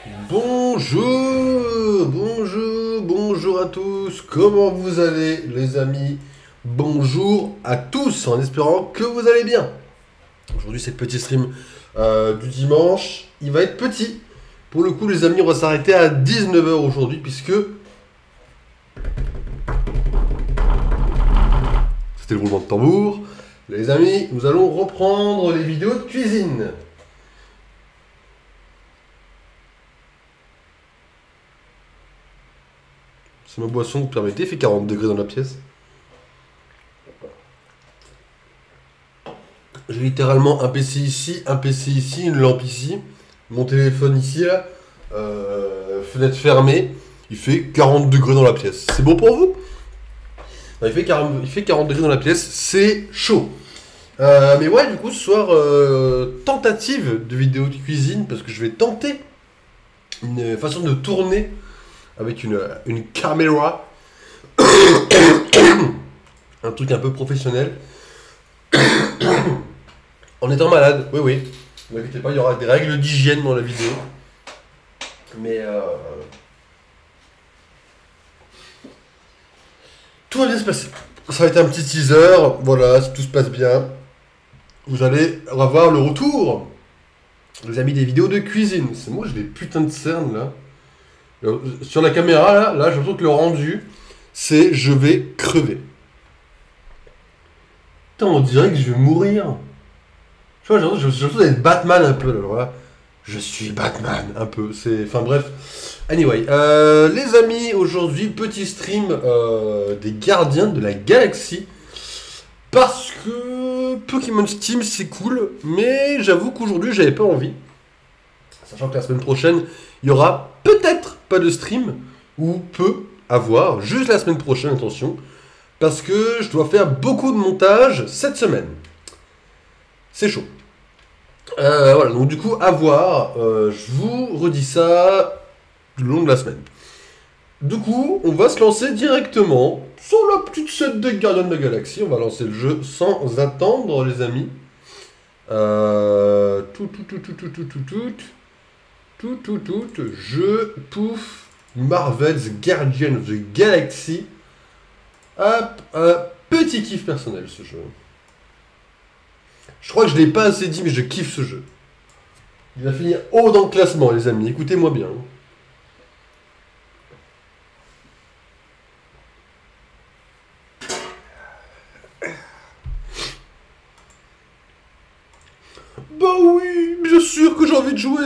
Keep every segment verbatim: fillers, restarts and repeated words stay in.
Bonjour, bonjour, bonjour à tous, comment vous allez les amis? Bonjour à tous, en espérant que vous allez bien. Aujourd'hui c'est le petit stream euh, du dimanche, il va être petit. Pour le coup les amis, on va s'arrêter à dix-neuf heures aujourd'hui puisque... C'était le roulement de tambour. Les amis, nous allons reprendre les vidéos de cuisine. C'est ma boisson, vous permettez, il fait quarante degrés dans la pièce. J'ai littéralement un P C ici, un P C ici, une lampe ici, mon téléphone ici, là, euh, fenêtre fermée, il fait quarante degrés dans la pièce. C'est bon pour vous? Non, il, fait quarante, il fait quarante degrés dans la pièce, c'est chaud. Euh, mais ouais, du coup, ce soir, euh, tentative de vidéo de cuisine, parce que je vais tenter une façon de tourner avec une, une caméra, un truc un peu professionnel. En étant malade, oui, oui. Ne vous inquiétez pas, il y aura des règles d'hygiène dans la vidéo. Mais euh... tout va bien se passer. Ça va être un petit teaser. Voilà, si tout se passe bien, vous allez avoir le retour. Les amis, des vidéos de cuisine. C'est moi, j'ai des putains de cernes là. Sur la caméra, là, là, j'ai l'impression que le rendu, c'est je vais crever. Putain, on dirait que je vais mourir. Tu vois, j'ai l'impression d'être Batman un peu, là, voilà. Je suis Batman, un peu. C'est... Enfin, bref. Anyway, euh, les amis, aujourd'hui, petit stream euh, des Gardiens de la Galaxie. Parce que Pokémon Steam, c'est cool, mais j'avoue qu'aujourd'hui, j'avais pas envie. Sachant que la semaine prochaine, il y aura peut-être pas de stream, ou peu à voir, juste la semaine prochaine, attention, parce que je dois faire beaucoup de montage cette semaine. C'est chaud. Euh, voilà, donc du coup, à voir, euh, je vous redis ça le long de la semaine. Du coup, on va se lancer directement sur la petite set de Gardiens de la Galaxie. On va lancer le jeu sans attendre, les amis. Euh, tout, tout, tout, tout, tout, tout, tout, tout. Tout, tout, tout, je pouf Marvel's Guardian of the Galaxy. Hop, un petit kiff personnel ce jeu. Je crois que je l'ai pas assez dit, mais je kiffe ce jeu. Il va finir haut dans le classement, les amis. Écoutez-moi bien. Bah oui, bien sûr que j'ai envie de jouer.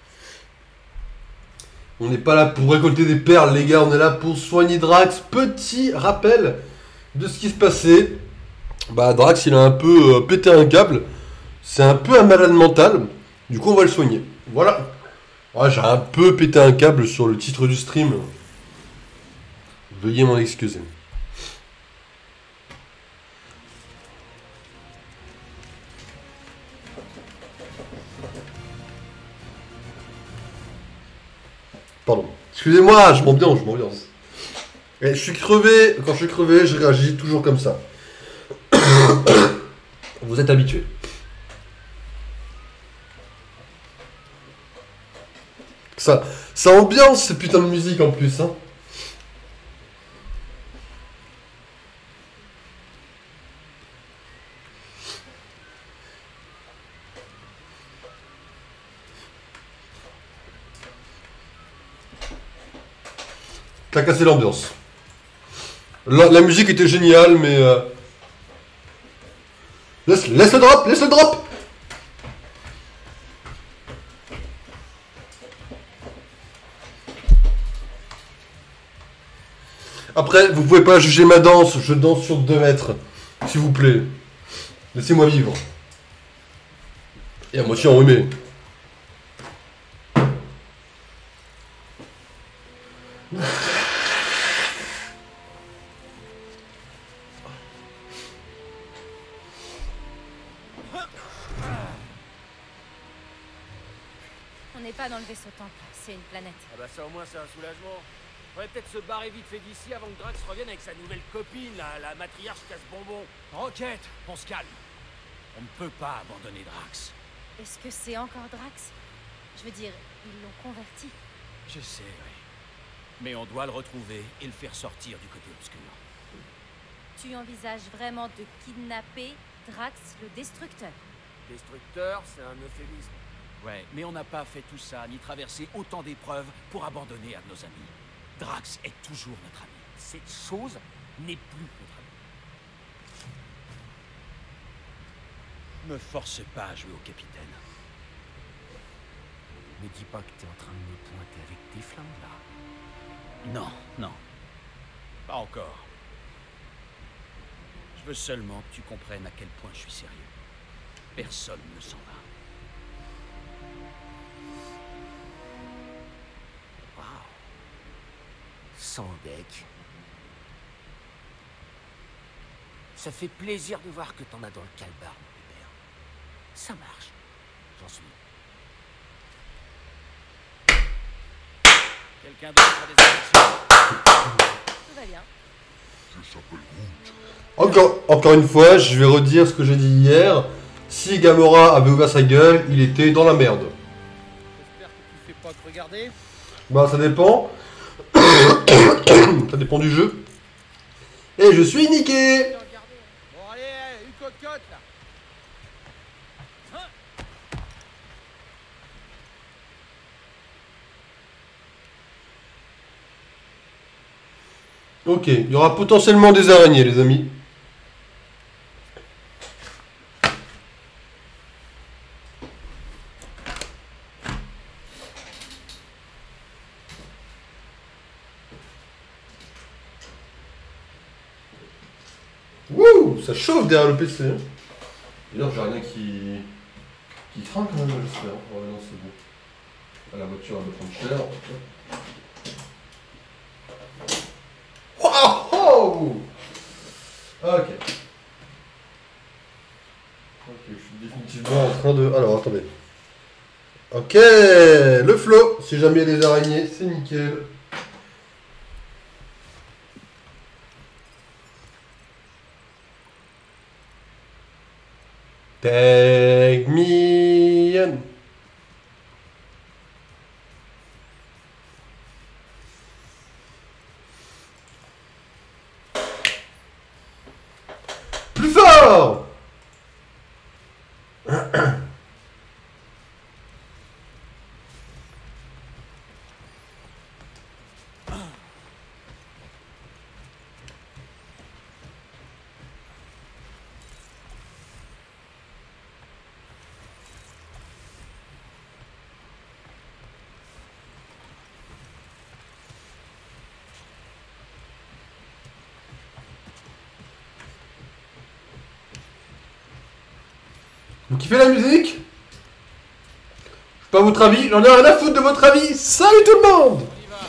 On n'est pas là pour récolter des perles, les gars, on est là pour soigner Drax. Petit rappel de ce qui se passait. Bah, Drax, il a un peu euh, pété un câble. C'est un peu un malade mental. Du coup, on va le soigner. Voilà. Ouais, j'ai un peu pété un câble sur le titre du stream. Veuillez m'en excuser. Pardon. Excusez-moi, je m'ambiance, je m'ambiance. Et je suis crevé, quand je suis crevé, je réagis toujours comme ça. Vous êtes habitués. Ça, ça ambiance cette putain de musique en plus, hein. T'as cassé l'ambiance. La, la musique était géniale, mais... Euh... Laisse, laisse le drop, laisse le drop. Après, vous pouvez pas juger ma danse, je danse sur deux mètres. S'il vous plaît. Laissez-moi vivre. Et à moitié enrhumé. On n'est pas dans le vaisseau temple, c'est une planète. Ah bah ça au moins c'est un soulagement. On va peut-être se barrer vite fait d'ici avant que Drax revienne avec sa nouvelle copine, la, la matriarche casse-bonbon. Roquette, on se calme. On ne peut pas abandonner Drax. Est-ce que c'est encore Drax? Je veux dire, Ils l'ont converti. Je sais, oui. Mais on doit le retrouver et le faire sortir du côté obscur. Tu envisages vraiment de kidnapper Drax le Destructeur? Destructeur, c'est un euphémisme. Ouais, mais on n'a pas fait tout ça, ni traversé autant d'épreuves pour abandonner un de nos amis. Drax est toujours notre ami. Cette chose n'est plus notre ami. Me force pas à jouer au capitaine. Me dis pas que t'es en train de me pointer avec tes flingues, là. Non, non. Pas encore. Je veux seulement que tu comprennes à quel point je suis sérieux. Personne ne s'en va. Waouh. Sans deck. Ça fait plaisir de voir que t'en as dans le calbar, mon pépère. Ça marche. J'en suis. Quelqu'un d'autre a des instructions? Tout va bien. Encore, encore une fois, je vais redire ce que j'ai dit hier. Si Gamora avait ouvert sa gueule, il était dans la merde. J'espère que tu fais pas te regarder. Bah ça dépend. Ça dépend du jeu. Et je suis niqué. Bon allez, une cocotte là. Ok, il y aura potentiellement des araignées, les amis. Wouh, ça chauffe derrière le P C. Hein. D'ailleurs, j'ai rien qui... qui craint quand même, j'espère. Ouais, non, c'est bon. Ah, la voiture, elle va prendre cher. Waouh! Ok. Ok, je suis définitivement en train de... Alors, attendez. Ok, le flow. Si jamais il y a des araignées, c'est nickel. Take me in. Plus fort. Vous kiffez la musique? Je sais pas votre avis, j'en ai rien à foutre de votre avis. Salut tout le monde! On y va.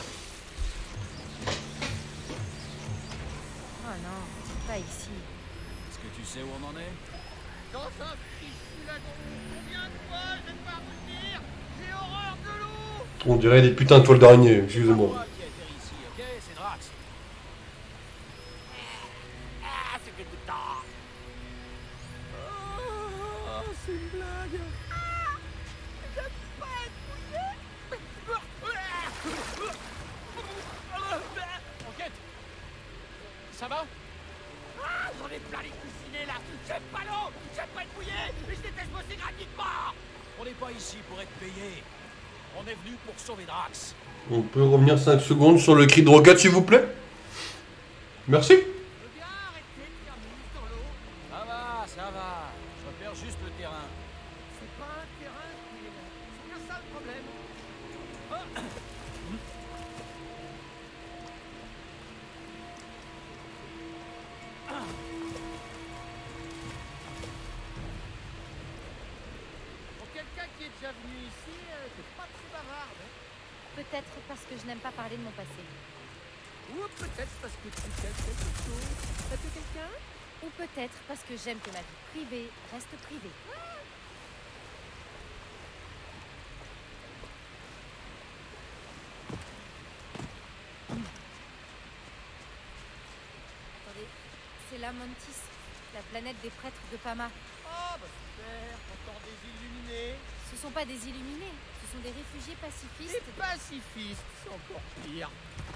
Oh non, pas ici. Est-ce que tu sais où on en est? Dans un fichu lagon. Combien de fois je vais devoir vous le dire? J'ai horreur de l'eau. On dirait des putains de toiles d'araignée, excusez-moi. Moi qui atterri ici, ok? C'est Drax. Ah, c'est que du temps. Oh, c'est une blague. Ah, j'aime pas être mouillé. Enquête. Ça va? Ah, j'en ai plein les coussinets là. J'aime pas l'eau. J'aime pas être mouillé. Et je déteste bosser gratuitement. On n'est pas ici pour être payé. On est venu pour sauver Drax. On peut revenir cinq secondes sur le cri de roquette, s'il vous plaît? Merci. Je veux bien arrêter de faire mousse dans l'eau. Ça va, ça va. Je repère juste le terrain. C'est pas un terrain qui est là. C'est bien ça le problème. Pour quelqu'un qui est déjà venu ici, euh, c'est pas très bavarde. Hein. Peut-être parce que je n'aime pas parler de mon passé. Ou peut-être parce que tu fais quelque chose. Parce que quelqu'un. Ou peut-être parce que j'aime que ma vie privée reste privée. Attendez, c'est la Mantis, la planète des prêtres de Pama. Oh bah super, encore des illuminés. Ce sont pas des illuminés, ce sont des réfugiés pacifistes. Les pacifistes, c'est encore pire.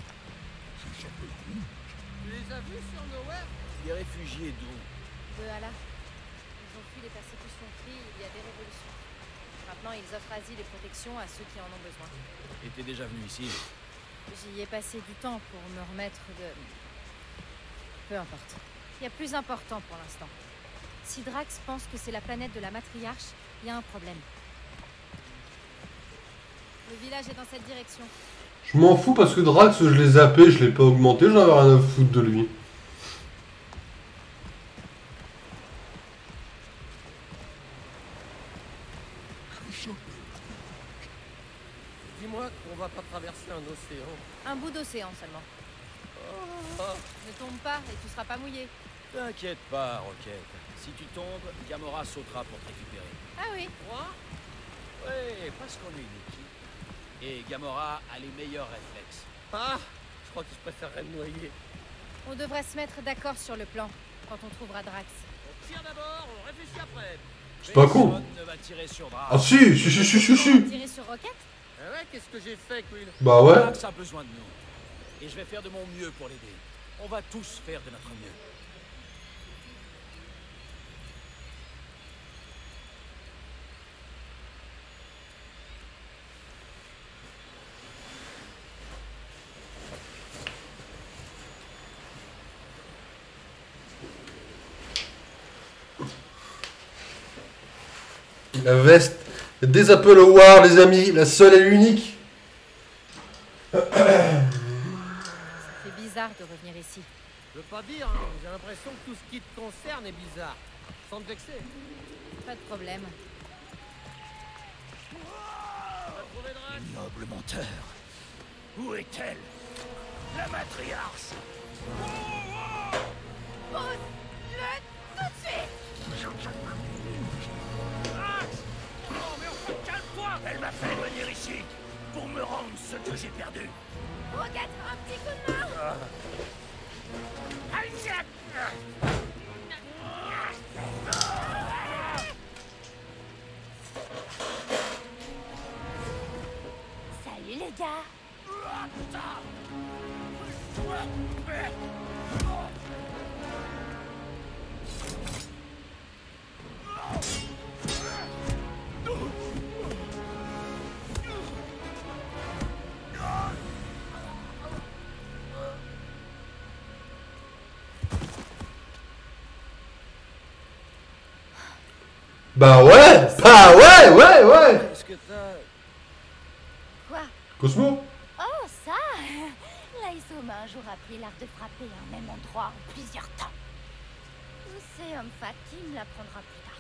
Tu les as vus sur Nowhere? Les réfugiés d'où? De Allah. Ils ont fui les persécutions pris il y a des révolutions. Maintenant, ils offrent asile et protection à ceux qui en ont besoin. Et t'es déjà venu ici? J'y ai passé du temps pour me remettre de... Peu importe. Il y a plus important pour l'instant. Si Drax pense que c'est la planète de la matriarche, il y a un problème. Le village est dans cette direction. Je m'en fous parce que Drax, je l'ai zappé, je l'ai pas augmenté, j'en avais rien à foutre de lui. Dis-moi qu'on va pas traverser un océan. Un bout d'océan seulement. Oh. Ne tombe pas et tu seras pas mouillé. T'inquiète pas, Rocket. Si tu tombes, Gamora sautera pour te récupérer. Ah oui. Quoi? Ouais, parce qu'on est une équipe. Et Gamora a les meilleurs réflexes. Ah, je crois que je préférerais me noyer. On devrait se mettre d'accord sur le plan quand on trouvera Drax. On tire d'abord, on réfléchit après. C'est pas con. Personne ne va tirer sur Drax. Ah si, si, si, si, si, si. Tirer sur Rocket? Ah ouais, qu'est-ce que j'ai fait, Quill? Bah ouais. Drax a besoin de nous. Et je vais faire de mon mieux pour l'aider. On va tous faire de notre mieux. La veste des Apple Awards, les amis, la seule et l'unique. Ça fait bizarre de revenir ici. Je veux pas dire, hein, j'ai l'impression que tout ce qui te concerne est bizarre. Sans te vexer. Pas de problème. On va trouver Drax. Noble menteur. Où est-elle? La matriarche. Non, mais enfin, calme-toi. Elle m'a fait venir ici pour me rendre ce que j'ai perdu. Rocket, un petit coup de main. Salut les gars. Bah ouais. Bah ouais, ouais, ouais. Est-ce que t'as... Quoi? Cosmo. Oh ça. L'Aïso m'a un jour appris l'art de frapper à un même endroit en plusieurs temps. Ou c'est homme fat qui me l'apprendra plus tard.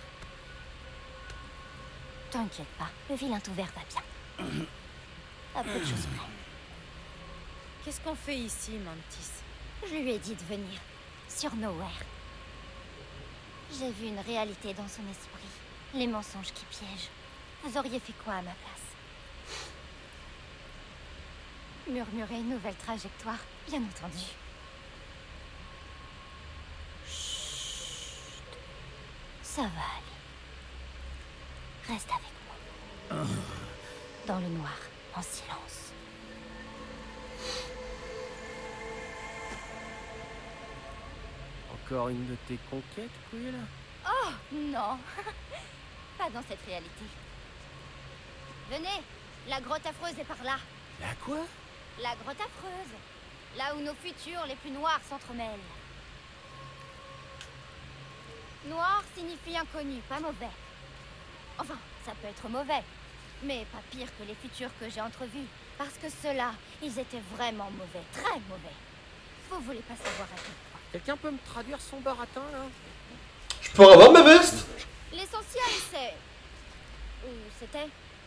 T'inquiète pas, le vilain tout vert va bien. À peu de choses près. Qu'est-ce qu'on fait ici, Mantis? Je lui ai dit de venir. Sur Nowhere. J'ai vu une réalité dans son esprit. Les mensonges qui piègent. Vous auriez fait quoi à ma place? Murmurer une nouvelle trajectoire, bien entendu. Chut. Ça va aller. Reste avec moi. Dans le noir, en silence. Encore une de tes conquêtes, Quill? Oh, non. Pas dans cette réalité. Venez, la grotte affreuse est par là. La quoi? La grotte affreuse. Là où nos futurs les plus noirs s'entremêlent. Noir signifie inconnu, pas mauvais. Enfin, ça peut être mauvais, mais pas pire que les futurs que j'ai entrevus. Parce que ceux-là, ils étaient vraiment mauvais, très mauvais. Vous voulez pas savoir à quel point. Quelqu'un peut me traduire son baratin, là? Je peux avoir ma veste? L'essentiel, c'est... Ou c'était... Où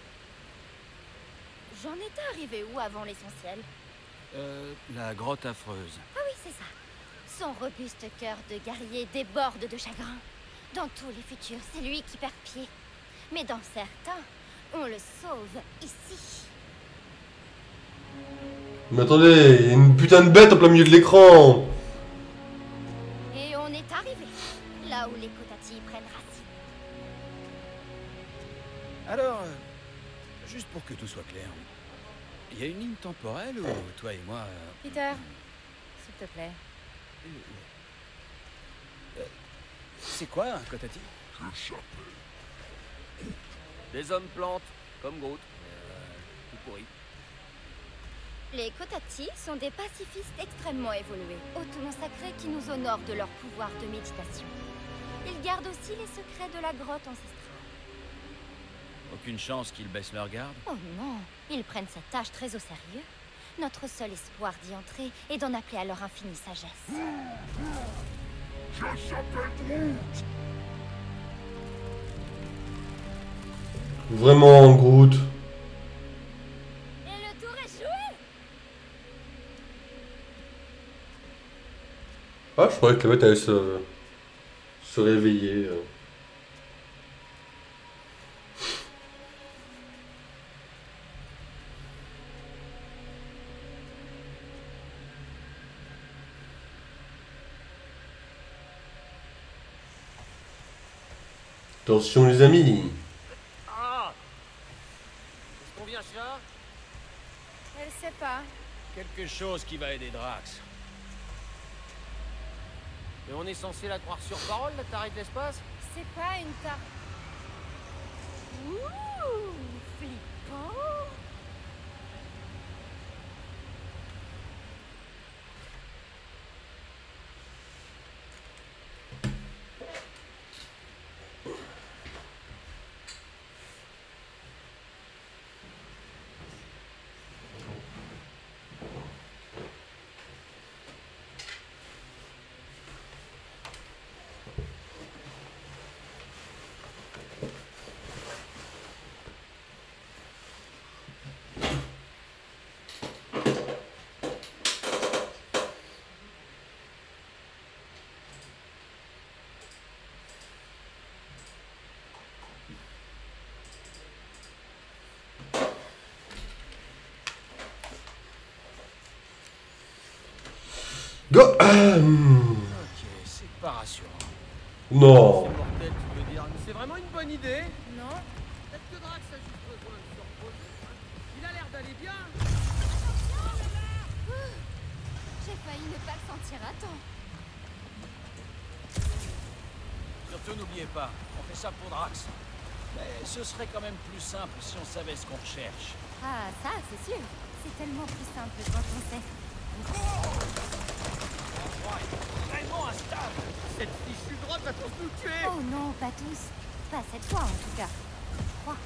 J'en étais arrivé où avant l'essentiel? Euh, la grotte affreuse. Ah oui, c'est ça. Son robuste cœur de guerrier déborde de chagrin. Dans tous les futurs, c'est lui qui perd pied. Mais dans certains, on le sauve ici. Mais attendez, il y a une putain de bête en plein milieu de l'écran. Et on est arrivé, là où les Kotati prennent racine. que tout soit clair. Il y a une ligne temporelle où toi et moi... euh, Peter, s'il te plaît. euh, C'est quoi un Kotati? Des hommes plantes, comme Groot. Euh, tout pourri. Les Kotati sont des pacifistes extrêmement évolués, hautement sacrés qui nous honorent de leur pouvoir de méditation. Ils gardent aussi les secrets de la grotte ancestrale. Aucune chance qu'ils baissent leur garde? Oh non, ils prennent cette tâche très au sérieux. Notre seul espoir d'y entrer est d'en appeler à leur infinie sagesse. Vraiment, Groot. Et le tour est joué! Ah, je croyais que la bête allait se, se réveiller. euh. Attention les amis. Ah! Est-ce qu'on vient ça? Elle sait pas. Quelque chose qui va aider Drax. Et on est censé la croire sur parole, la tarée de l'espace? C'est pas une tarte. Ouh, flippant! Go. Ahem. Ok, c'est pas rassurant. Non. C'est mortel, tu veux dire. Mais c'est vraiment une bonne idée. Non? Peut-être que Drax a juste besoin de se reposer. Il a l'air d'aller bien. J'ai failli ne pas le sentir à temps. Surtout n'oubliez pas, on fait ça pour Drax. Mais ce serait quand même plus simple si on savait ce qu'on recherche. Ah, ça, c'est sûr. C'est tellement plus simple quand on sait. L'endroit est vraiment instable. Cette fichue grotte va tous nous tuer. Oh non, pas tous. Pas cette fois, en tout cas. Je crois.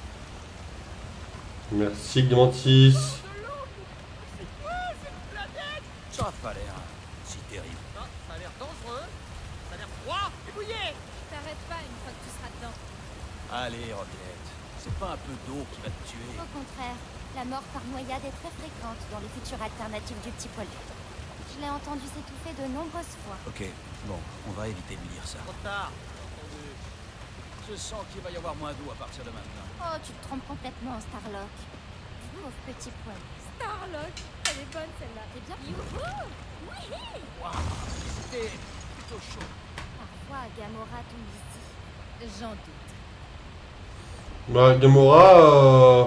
Merci Clémentis. De l'eau. C'est quoi cette planète? Ça a pas l'air si terrible. Ah, ça a l'air dangereux. Ça a l'air froid et mouillé. T'arrêtes pas une fois que tu seras dedans. Allez, Rocket. C'est pas un peu d'eau qui va te tuer. Au contraire, la mort par noyade est très fréquente dans les futures alternatives du petit poilu. Je l'ai entendu s'étouffer de nombreuses fois. Ok, bon, on va éviter de lui dire ça. Trop tard. Entendu. Je sens qu'il va y avoir moins d'eau à partir de maintenant. Oh, tu te trompes complètement, Starlock. Pauvre petit poilu. Starlock, elle est bonne celle-là. Eh bien, youhou! Oui! Waouh, c'était plutôt chaud. Parfois, Gamora tombe ici. J'en doute. Bah, Gamora. Euh...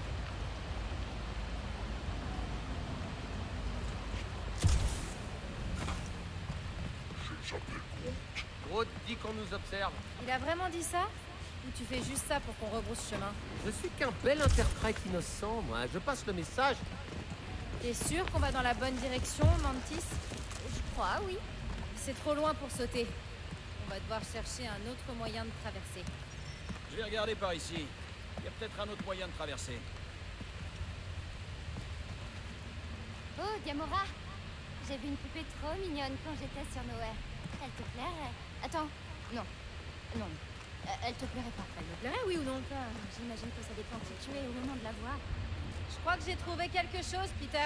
Groot dit qu'on nous observe. Il a vraiment dit ça? Ou tu fais juste ça pour qu'on rebrousse chemin? Je suis qu'un bel interprète innocent, moi. Je passe le message. T'es sûr qu'on va dans la bonne direction, Mantis? Je crois, oui. C'est trop loin pour sauter. On va devoir chercher un autre moyen de traverser. Je vais regarder par ici. Il y a peut-être un autre moyen de traverser. Oh, Gamora! J'ai vu une poupée trop mignonne quand j'étais sur Noé. Elle te plairait? Attends, non. Non. Euh, elle te plairait pas. Elle me plairait, oui ou non? Ah, j'imagine que ça dépend qui tu es au moment de la voir. Je crois que j'ai trouvé quelque chose, Peter.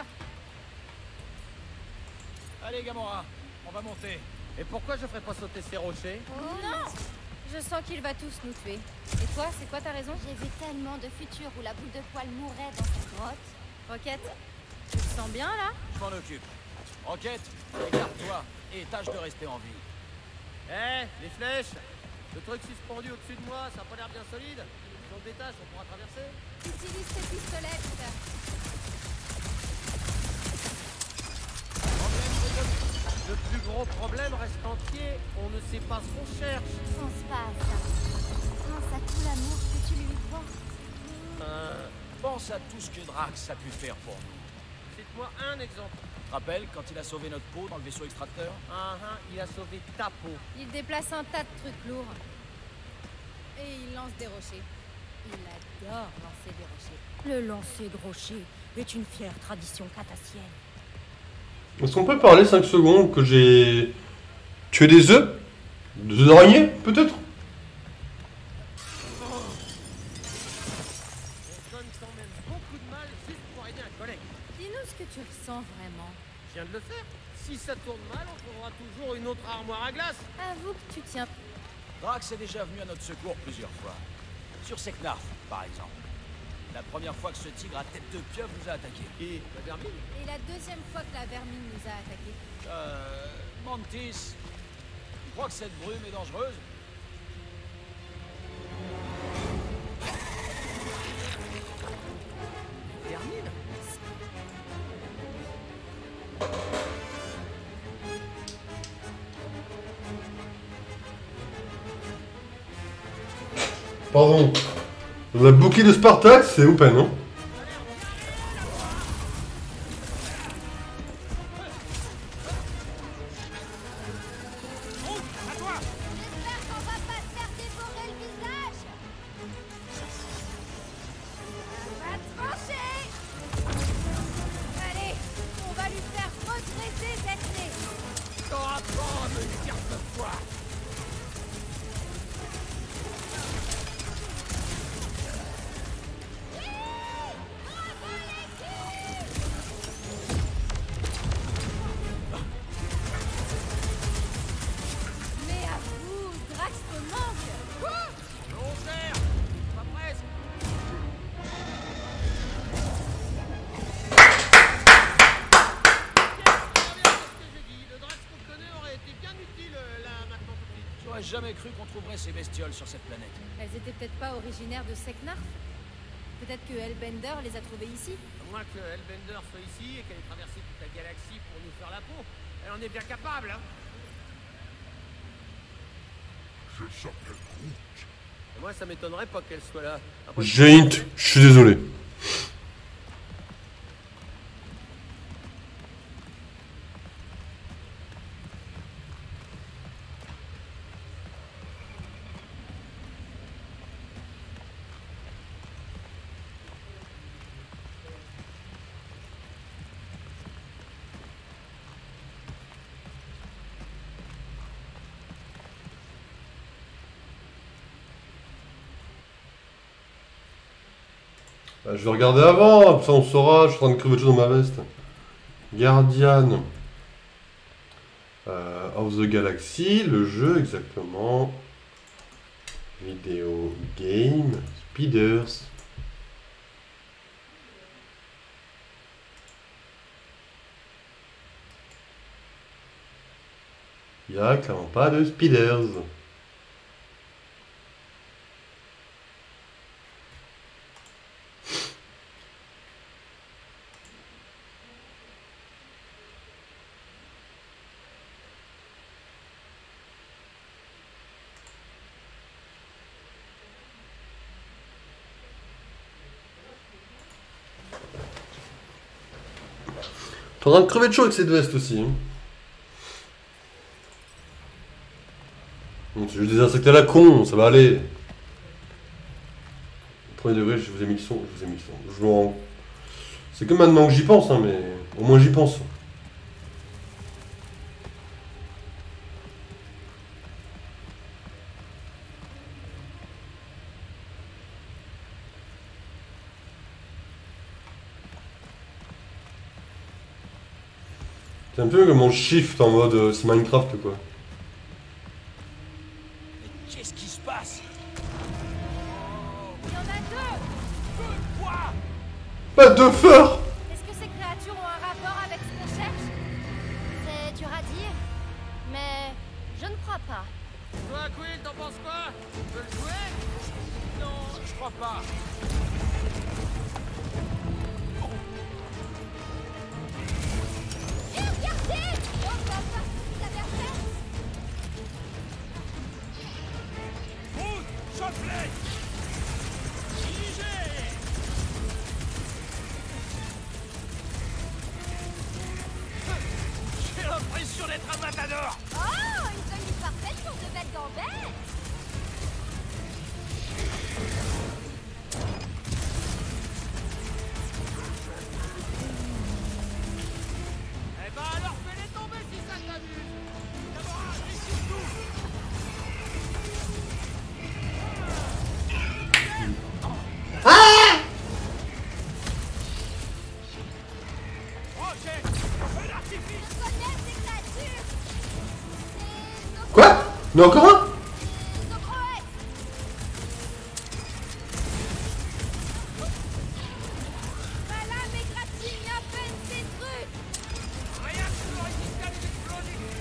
Allez, Gamora, on va monter. Et pourquoi je ferais pas sauter ces rochers? Oh non! Je sens qu'il va tous nous tuer. Et toi, c'est quoi ta raison? J'ai vu tellement de futurs où la boule de poil mourait dans cette grotte. Rocket, tu te sens bien là? Je m'en occupe. Rocket, écarte-toi et tâche de rester en vie. Eh, les flèches. Le truc suspendu au-dessus de moi, ça a pas l'air bien solide. on le détache, on pourra traverser. Utilise tes pistolets, Peter. Problème résolu. Le plus gros problème reste entier. On ne sait pas ce qu'on cherche. Pense pas à ça. Pense à tout l'amour que tu lui dois. Euh, pense à tout ce que Drax a pu faire pour nous. Cite-moi un exemple. Tu te rappelles quand il a sauvé notre peau dans le vaisseau extracteur? Ah, ah, il a sauvé ta peau. Il déplace un tas de trucs lourds. Et il lance des rochers. Il adore lancer des rochers. Le lancer de rocher est une fière tradition catassienne. Est-ce qu'on peut parler cinq secondes que j'ai tué des œufs? Des araignées, peut-être? On donne quand même beaucoup de mal juste pour aider un collègue. Dis-nous ce que tu ressens vraiment. Je viens de le faire. Si ça tourne mal, on trouvera toujours une autre armoire à glace. Avoue que tu tiens. Drax est déjà venu à notre secours plusieurs fois. Sur Seknarf, par exemple. La première fois que ce tigre à tête de pieuvre nous a attaqués. Et la vermine? Et la deuxième fois que la vermine nous a attaqués. Euh... Mantis... Tu crois que cette brume est dangereuse? Vermine? Pardon. La bouquille de Spartax, c'est open, hein? J'espère qu'on va pas se faire dévorer le visage. On va trancher. Allez, on va lui faire regretter cette nez. T'auras pas à me le dire deux fois. Mais à vous, Drax te manque. Quoi? On gère. Pas presque. Le Drax qu'on connaît aurait été bien utile euh, là maintenant tout de suite. J'aurais jamais cru qu'on trouverait ces bestioles sur cette planète. Elles étaient peut-être pas originaires de Seknarf. Peut-être que Hellbender les a trouvées ici. À moins que Hellbender soit ici et qu'elle ait traversé toute la galaxie pour nous faire la peau. Elle en est bien capable, hein. Je s'appelle Groot. Et moi, ça m'étonnerait pas qu'elle soit là. Après, Jaint, je suis désolé. Bah, je vais regarder avant, comme ça on saura, je suis en train de crever de choses dans ma veste. Guardian euh, of the Galaxy, le jeu exactement. Vidéo game, Speeders. Il n'y a clairement pas de Speeders. T'es en train de crever de chaud avec cette veste aussi. Hein. Bon, c'est juste des insectes à la con, ça va aller. Premier degré, je vous ai mis le son, je vous ai mis le son. Je m'en... C'est que maintenant que j'y pense, hein, mais au moins j'y pense. C'est un peu comme mon shift en mode euh, c'est Minecraft quoi. Mais qu'est-ce qui se passe? Il y en a deux. Deux quoi? Pas de feu. Est-ce que ces créatures ont un rapport avec ce qu'on cherche? C'est dur à dire, mais je ne crois pas. Toi, Quill, t'en penses quoi? Tu veux le jouer? non, je crois pas. Et regardez! Oh, bah, bah, vous avez refait? Route, chapelet. Dirigez. J'ai l'impression d'être un matador. Oh, une tenue parfaite pour de belles gambettes! Eh ben alors fais-les tomber si ça t'amuse. D'abord, ici tout. Ok, feu d'artifice. Je connais ces créatures! Les Quoi? Mais encore un? Ocroès! Ma lame égratigne à peine ces trucs! Rien ne peut résister à les explosifs.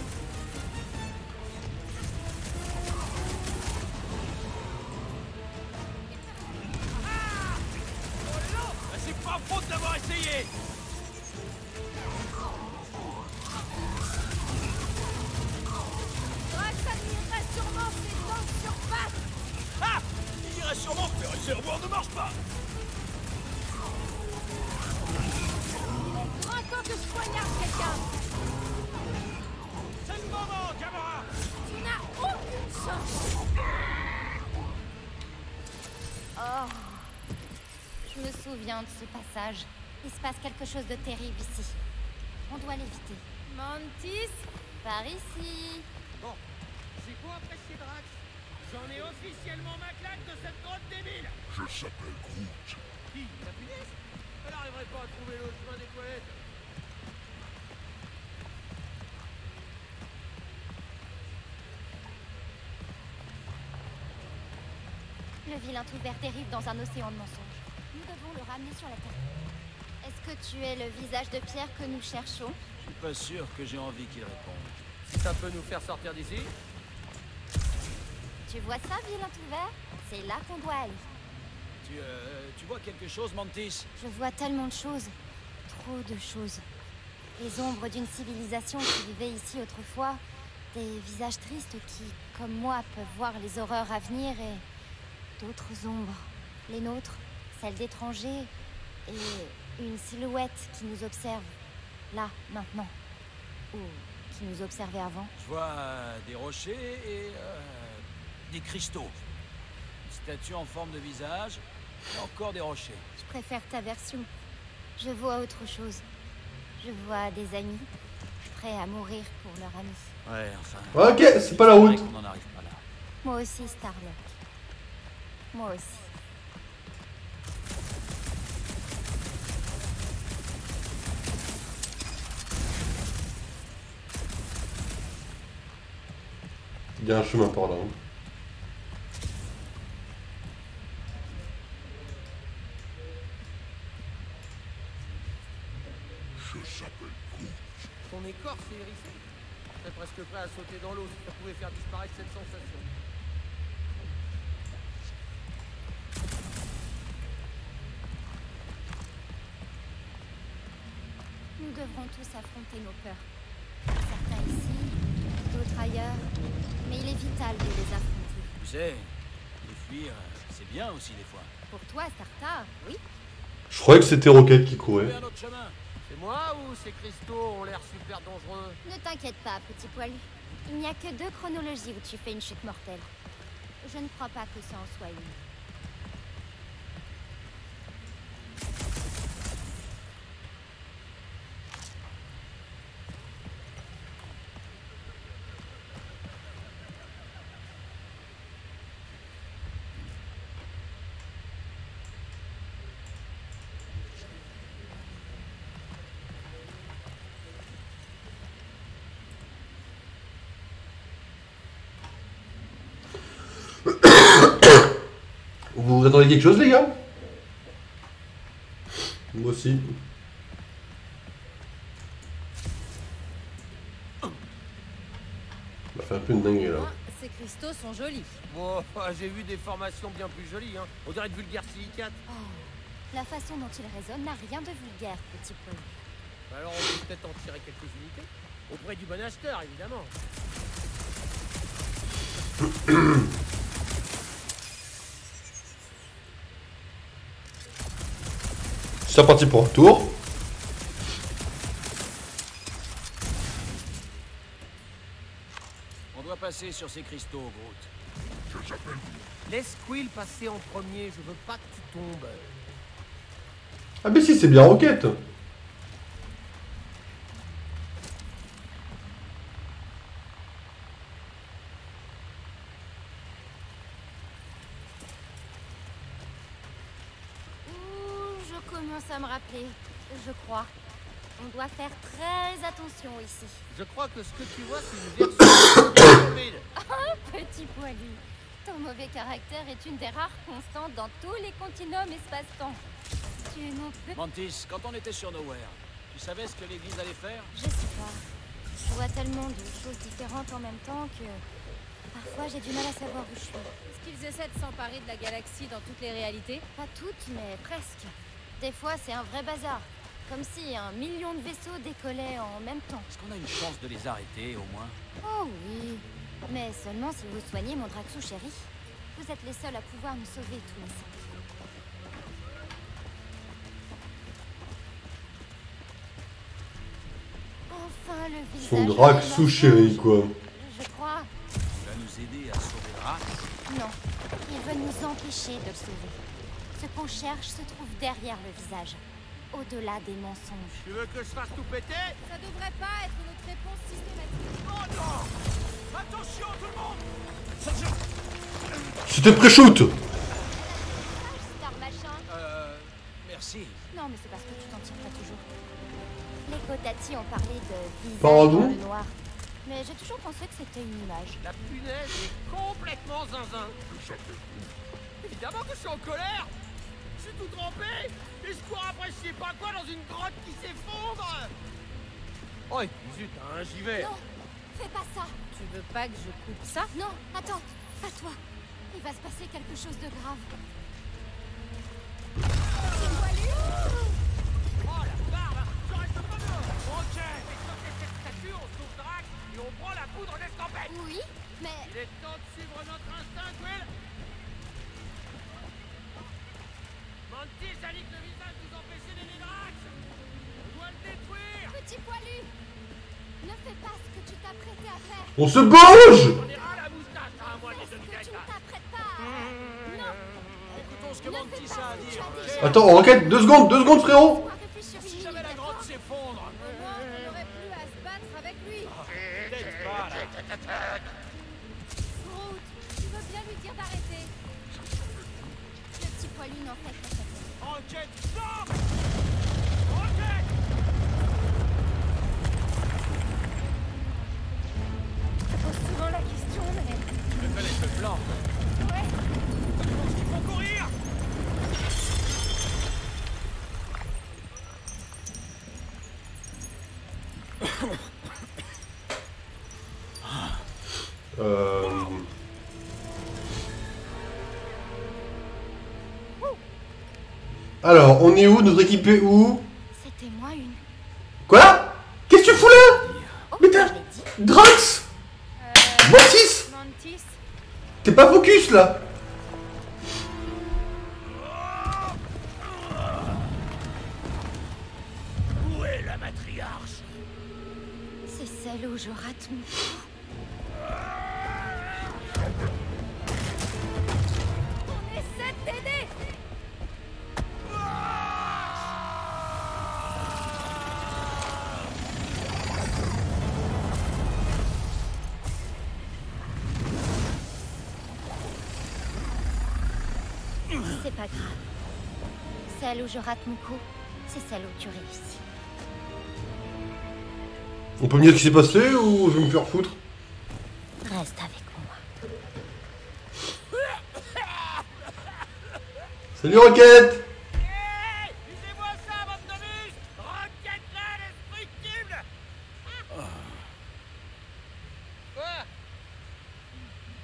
Bah, c'est pas faute d'avoir essayé. Drax admirerait sûrement ces dents de surface! Ah, il dirait sûrement que le réservoir ne marche pas. Grand temps que je poignarde quelqu'un! C'est le moment, Gamora. Tu n'as aucune chance! Oh. Je me souviens de ce passage. Il se passe quelque chose de terrible ici. On doit l'éviter. Mantis, par ici. Bon, c'est quoi apprécier Drax? J'en ai officiellement ma claque de cette grotte débile. Je s'appelle Groot. Qui? La punaise? Elle n'arriverait pas à trouver le chemin des toilettes. Le vilain tout vert dérive dans un océan de mensonges. Nous devons le ramener sur la terre. Est-ce que tu es le visage de pierre que nous cherchons? Je suis pas sûr que j'ai envie qu'il réponde. Si ça peut nous faire sortir d'ici. Tu vois ça, vilain tout vert? C'est là qu'on doit aller. Tu, euh, tu vois quelque chose, Mantis? Je vois tellement de choses. Trop de choses. Les ombres d'une civilisation qui vivait ici autrefois. Des visages tristes qui, comme moi, peuvent voir les horreurs à venir et... d'autres ombres. Les nôtres, celles d'étrangers. Et une silhouette qui nous observe. Là, maintenant. Ou qui nous observait avant. Je vois euh, des rochers et euh, des cristaux. Une statue en forme de visage et encore des rochers. Je préfère ta version. Je vois autre chose. Je vois des amis, prêts à mourir pour leur ami. Ouais, enfin... Ok, c'est pas la route. On n'en arrive pas là. Moi aussi, Starlock. Moi aussi. Il y a un chemin par là. hein. Je s'appelle Groot. Ton écorce est hérissé. Je serais presque prêt à sauter dans l'eau si ça pouvait faire disparaître cette sensation. Nous devrons tous affronter nos peurs. Certains ici, d'autres ailleurs. Mais il est vital de les affronter. Tu sais, les fuir, euh, c'est bien aussi des fois. Pour toi, Startar, oui. Je croyais que c'était Rocket qui courait. Trouver un autre chemin. C'est moi ou ces cristaux ont l'air super dangereux? Ne t'inquiète pas, petit poilu. Il n'y a que deux chronologies où tu fais une chute mortelle. Je ne crois pas que ça en soit une. Vous attendez quelque chose, les gars? Moi aussi. On a fait un peu une dinguerie là. Moi, Ces cristaux sont jolis. Bon, j'ai vu des formations bien plus jolies, hein. On dirait de vulgaire silicate. Oh, la façon dont il résonne n'a rien de vulgaire, petit poil. Alors on peut peut-être en tirer quelques unités. Auprès du bon acheteur, évidemment. C'est parti pour un tour. On doit passer sur ces cristaux, Groot. Laisse Quill passer en premier, je veux pas que tu tombes. Ah mais si, c'est bien Rocket. Ouh, je commence à me rappeler, je crois. On doit faire très attention ici. Je crois que ce que tu vois, c'est une version de Covid. Petit poilu, ton mauvais caractère est une des rares constantes dans tous les continuums espace-temps. Tu n'en peux... Mantis, quand on était sur Nowhere, tu savais ce que l'église allait faire? Je sais pas. Je vois tellement de choses différentes en même temps que... Parfois, j'ai du mal à savoir où je suis. Est-ce qu'ils essaient de s'emparer de la galaxie dans toutes les réalités? Pas toutes, mais presque. Des fois, c'est un vrai bazar. Comme si un million de vaisseaux décollaient en même temps. Est-ce qu'on a une chance de les arrêter, au moins? Oh oui. Mais seulement si vous soignez mon Draxou chéri. Vous êtes les seuls à pouvoir nous sauver tous les cinq. Enfin, le visage... Son Draxou chéri, quoi. Je crois... Tu vas nous aider à sauver Drax? Non. Il veut nous empêcher de le sauver. Ce qu'on cherche se trouve derrière le visage. Au-delà des mensonges. Tu veux que je fasse tout péter? Ça devrait pas être notre réponse systématique. Oh non! Attention tout le monde! C'était pré-shoot. Star machin. Euh... Merci. Non, mais c'est parce que tu t'en tires pas toujours. Les Kotati ont parlé de visage Pardon dans le noir. Mais j'ai toujours pensé que c'était une image. La punaise est complètement zinzin. Évidemment que je suis en colère. Je suis tout trempé. Et je cours après je sais pas quoi dans une grotte qui s'effondre. Oh, et puis zut, hein, j'y vais. Non, fais pas ça. Tu veux pas que je coupe ça? Non, attends, pas toi. Il va se passer quelque chose de grave. Oh la barbe, je reste pas dehors. Ok, et sauter cette statue, on sauve Drax et on prend la poudre d'escampette. Oui, mais... Il est temps de suivre notre instinct, Quill. Mantis a dit que le visage nous empêchait d'aider Drax. On doit le détruire. Petit poilu, ne fais pas ce que tu t'apprêtais à faire. On se bouge. On ira à la moustache, hein, moi, les Fais ce deux que tu têtes, ne là. t'apprêtes pas à... Non, Écoutons ce que ne fais Mantis pas a à ce que tu dire. as déjà Attends, Rocket, deux secondes, deux secondes, frérot. Laisse-moi réfléchir Si une jamais la minute, grotte d'accord? s'effondre... Au moins, on n'aurait plus à se battre avec lui. Peut-être pas, là. Groot, tu veux bien lui dire d'arrêter? Le petit poilu n'en fait que ça. Rocket, stop! Rocket! Je pose souvent la question, mais... Tu veux connaître le plan? Ouais, Je pense qu'il faut courir. Euh... Alors, on est où? Notre équipe est où? c'était moi une... Quoi? Qu'est-ce que tu fous là? Oh, Mais je t'as... l'ai dit. Drax. Euh... Mantis. Mantis? T'es pas focus là. Où est la matriarche? C'est celle où je rate mon coup. On essaie de t'aider. C'est pas grave. Celle où je rate mon coup, c'est celle où tu réussis. On peut me dire ce qui s'est passé ou je vais me faire foutre? Reste avec moi. Salut Rocket. Hey! Lisez-moi ça, bande de muscles! Rocket là, l'indestructible! Quoi?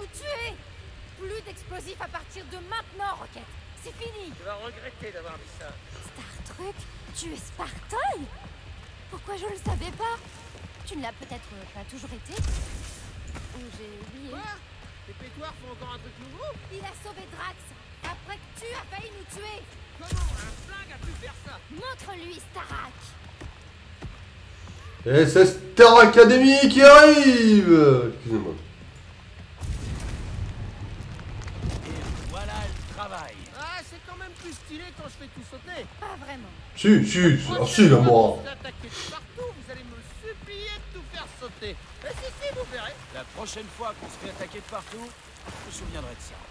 nous tuer. Plus d'explosifs à partir de maintenant, Rocket. C'est fini. Tu vas regretter d'avoir dit ça. Star Truc, tu es Spartan? Pourquoi je le savais pas? Tu ne l'as peut-être pas toujours été? Ou j'ai oublié? Quoi? Les pétoires font encore un truc nouveau? Il a sauvé Drax après que tu as failli nous tuer. Comment un flingue a pu faire ça? Montre-lui, Starak. Et c'est Star Academy qui arrive. Excusez-moi. Et voilà le travail. Ah, c'est quand même plus stylé quand je fais tout sauter. Pas vraiment. Si, si, si, ah, si, là, moi. Vous attaquez de partout, vous allez me supplier de tout faire sauter. Et si, si, vous verrez. La prochaine fois qu'on se fait attaquer de partout, je me souviendrai de ça.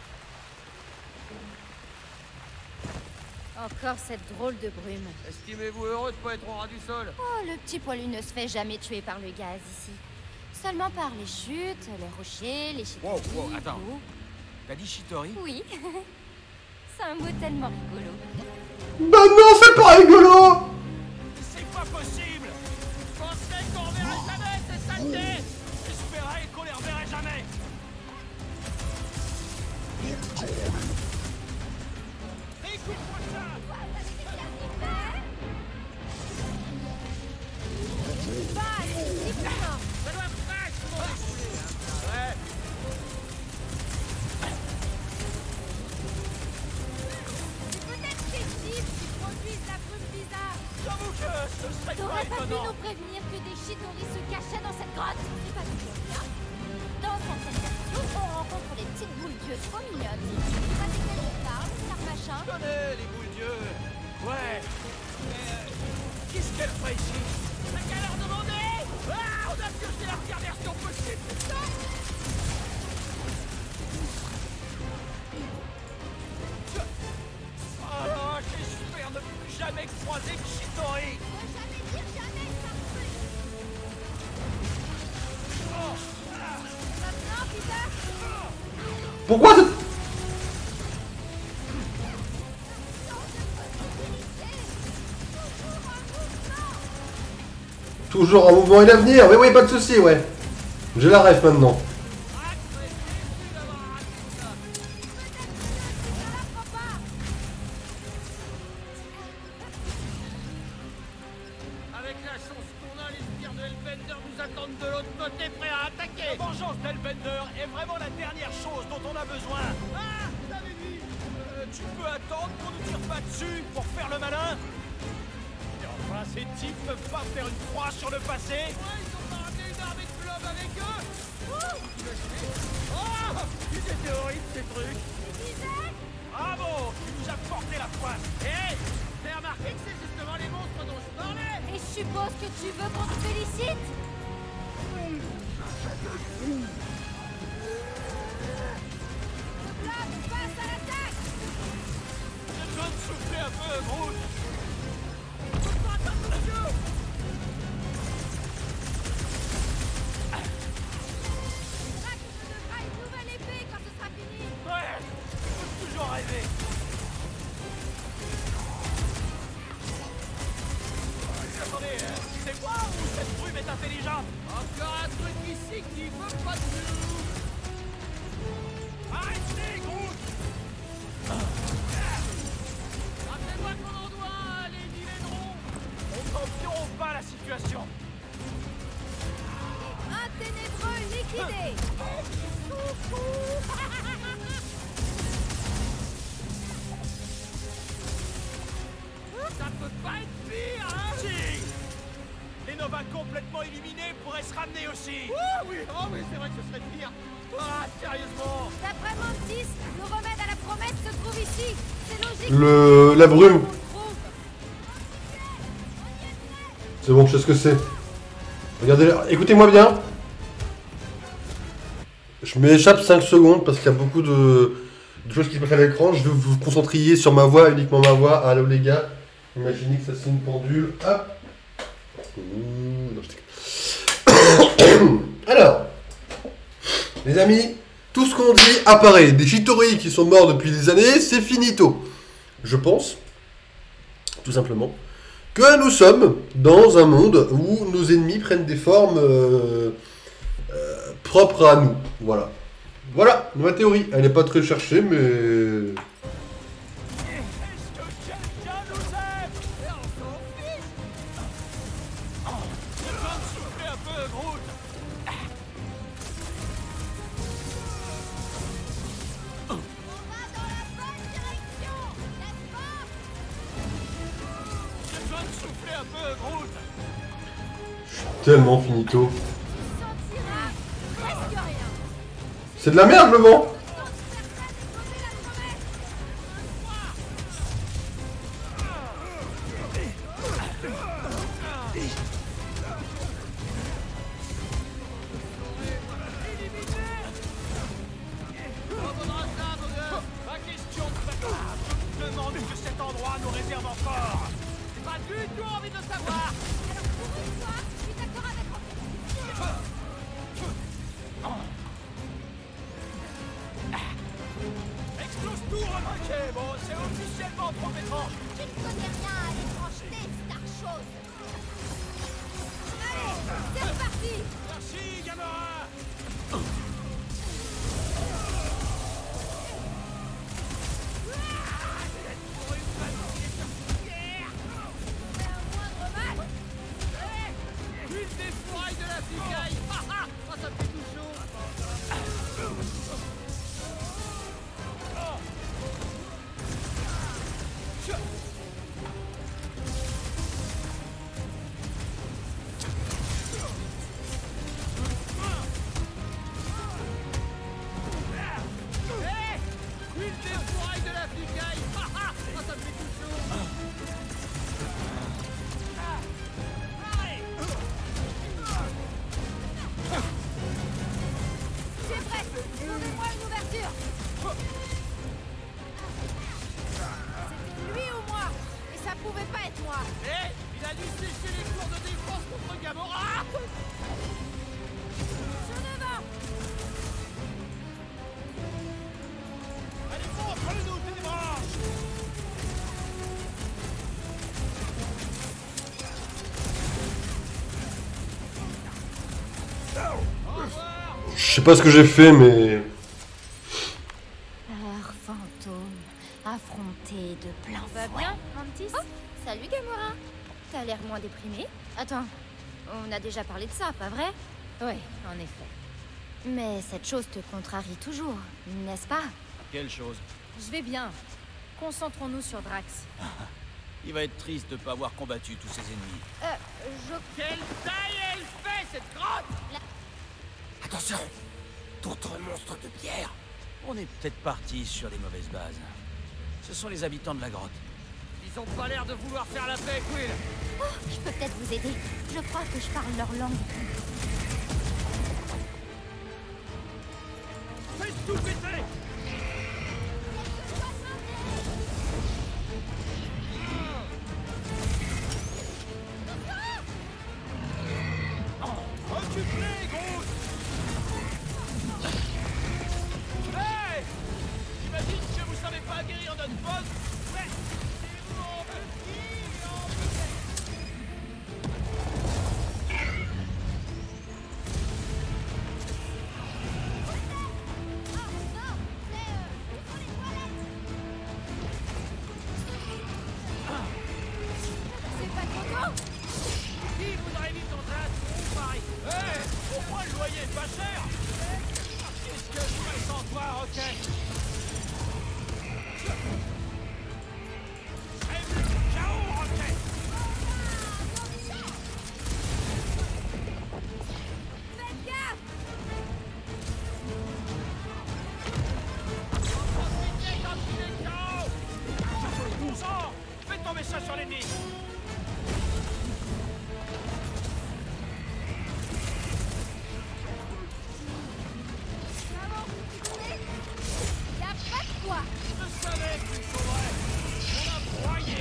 Encore cette drôle de brume. Estimez-vous heureux de pas être au ras du sol? Oh, le petit poilu ne se fait jamais tuer par le gaz ici. Seulement par les chutes, les rochers, les chitori. Wow, wow, attends. l'eau. T'as dit Shitori? Oui. C'est un mot tellement rigolo. Bah non, c'est pas rigolo. C'est pas possible! Je pensais qu'on reverrait jamais ces saletés. J'espérais qu'on les reverrait jamais! Écoute-moi ça. Ça doit vachement défouler, hein. Ouais. C'est peut-être ces types qui produisent la brume bizarre. J'avoue que ce serait pas T'aurais pas pu étonnant! nous prévenir que des Shitori se cachaient dans cette grotte. C'est pas toujours le cas. Dans certaines versions, on rencontre des petites boules d'yeux trop mignonnes. Tu vois desquelles je parle, Star Machin? Je connais les boules d'yeux! Ouais! Mais euh, qu'est-ce qu'elle ferait ici? T'as qu'à leur demander. Ah, on a pioché la pire version possible, c'est ça? Oh là, j'espère ne plus jamais croiser Shitori! Maintenant, Peter. Pourquoi c'est... Toujours un mouvement et l'avenir. Oui, oui, pas de souci, ouais. J'ai la ref maintenant. Ah, tu serais déçu d'avoir raté ça. Avec la chance qu'on a, les sbires de Hellbender nous attendent de l'autre côté, prêts à attaquer. La vengeance d'Hellbender est vraiment la dernière chose dont on a besoin! Ah, je t'avais dit. Euh, tu peux attendre qu'on nous tire pas dessus pour faire le malin? Et enfin, ces types peuvent pas faire une croix sur le passé? Ouais, ils ont pas ramené une armée de globes avec eux. Oh, imaginez. Oh, ils étaient horribles ces trucs. Ah bon, tu nous as porté la poisse! Hé, t'as remarqué que c'est justement les monstres dont je parlais? Et je suppose que tu veux qu'on te félicite. Le bloc passe à l'attaque. J'ai besoin de souffler un peu, Groot! Drax te donnera une nouvelle épée quand ce sera fini. Ouais, je peux toujours rêver! Attendez, euh, c'est moi ou cette brume est intelligente? Encore un truc ici qui veut pas de nous. Arrêtez, Groot! Rappelez-moi qu'on en doit un à Lady Ledron. On n'empirons pas la situation! Un ténébreux liquidé. Ça peut pas être pire, hein? Si! Les Nova complètement éliminés pourraient se ramener aussi! Oh oui, oh oui, c'est vrai que ce serait pire. Ah, sérieusement. D'après Mantis, le remède à la promesse se trouve ici. C'est logique. Le... la brume. On le trouve. C'est bon, je sais ce que c'est. Regardez, écoutez-moi bien. Je m'échappe cinq secondes parce qu'il y a beaucoup de, de choses qui se passent à l'écran. Je veux vous concentrer sur ma voix, uniquement ma voix. Allô les gars. Imaginez que ça c'est une pendule. Hop. Ouh, non, je déconne. Alors, les amis, tout ce qu'on dit apparaît. Des Shitori qui sont morts depuis des années, c'est finito. Je pense, tout simplement, que nous sommes dans un monde où nos ennemis prennent des formes euh, euh, propres à nous. Voilà. Voilà, ma théorie. Elle est pas très cherchée, mais... Est-ce que quelqu'un nous aime? Et on s'en fiche. J'ai besoin de souffler un peu, Groot. On va dans la bonne direction, n'est-ce pas? J'ai besoin de souffler un peu, Groot. Tellement finito. Tu sentiras presque rien. C'est de la merde, le vent. Ma question de préparable. Je demande que cet endroit nous réserve encore. J'ai pas du tout envie de le savoir. Alors pour une fois, je suis d'accord avec toi. Explose tout, remarquez. Bon, c'est officiellement trop étrange. Tu ne connais rien à l'étrangeté, Star Chose. Allez, c'est reparti. Merci, Gamora. C'est un moindre mal. Une des fourrailles de la flicaille. Ah ah, oh, ça fait tout chaud. Hé, une des fourrailles de la flicaille. Ah ah, oh, ça fait tout chaud. Allez. C'est prêt. Trouvez-moi une ouverture. C'était lui ou moi. Et ça pouvait pas être moi. Hé, il a dû sécher les cours de défense contre Gamora. Je ne vais. Allez, montre-nous tes branches. Au revoir. Je sais pas ce que j'ai fait, mais... Peur fantôme, affronté de plein Va fouet. bien, Mantis? Oh, salut Gamora. T'as l'air moins déprimé. Attends, on a déjà parlé de ça, pas vrai? Oui, en effet. Mais cette chose te contrarie toujours, n'est-ce pas? Quelle chose. Je vais bien. Concentrons-nous sur Drax. Il va être triste de ne pas avoir combattu tous ses ennemis. Euh, je... Quelle taille elle fait, cette grotte! Attention! D'autres monstres de pierre! On est peut-être parti sur les mauvaises bases. Ce sont les habitants de la grotte. Ils ont pas l'air de vouloir faire la paix, Quill! Oh, je peux peut-être vous aider. Je crois que je parle leur langue. Fais tout péter! Occupez, Groot! Hey! J'imagine que vous savez pas guérir notre boss! Ouais! Et vous en petit, en petit! C'est pas trop tôt? Qui voudrait vivre dans un trou pareil? Hé! Au moins le loyer est pas cher! Qu'est-ce que je ferais sans toi, Rocket? Crève le chaos, Rocket! Faites gaffe! Profitez quand il est K O! Bon sang! Faites tomber ça sur l'ennemi! Maman, tu connais? Y a pas de quoi! Je savais que tu me sauverais! On a broyé!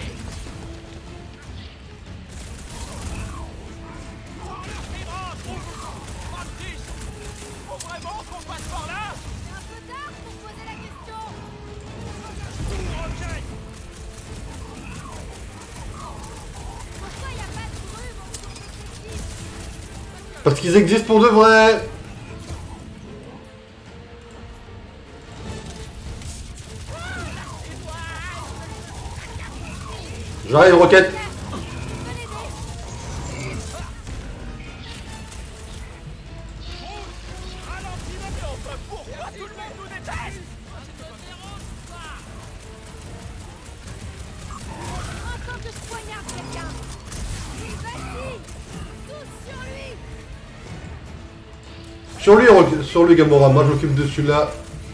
Enlève tes bras, Mantis! Faut vraiment qu'on passe par là? C'est un peu tard pour poser la question! Rocket! Pourquoi y a pas de brume autour de ces types? Parce qu'ils existent pour de vrai. J'arrive, Roquette. Sur lui, Roquette, sur lui, Gamora. Moi, je m'occupe de celui-là.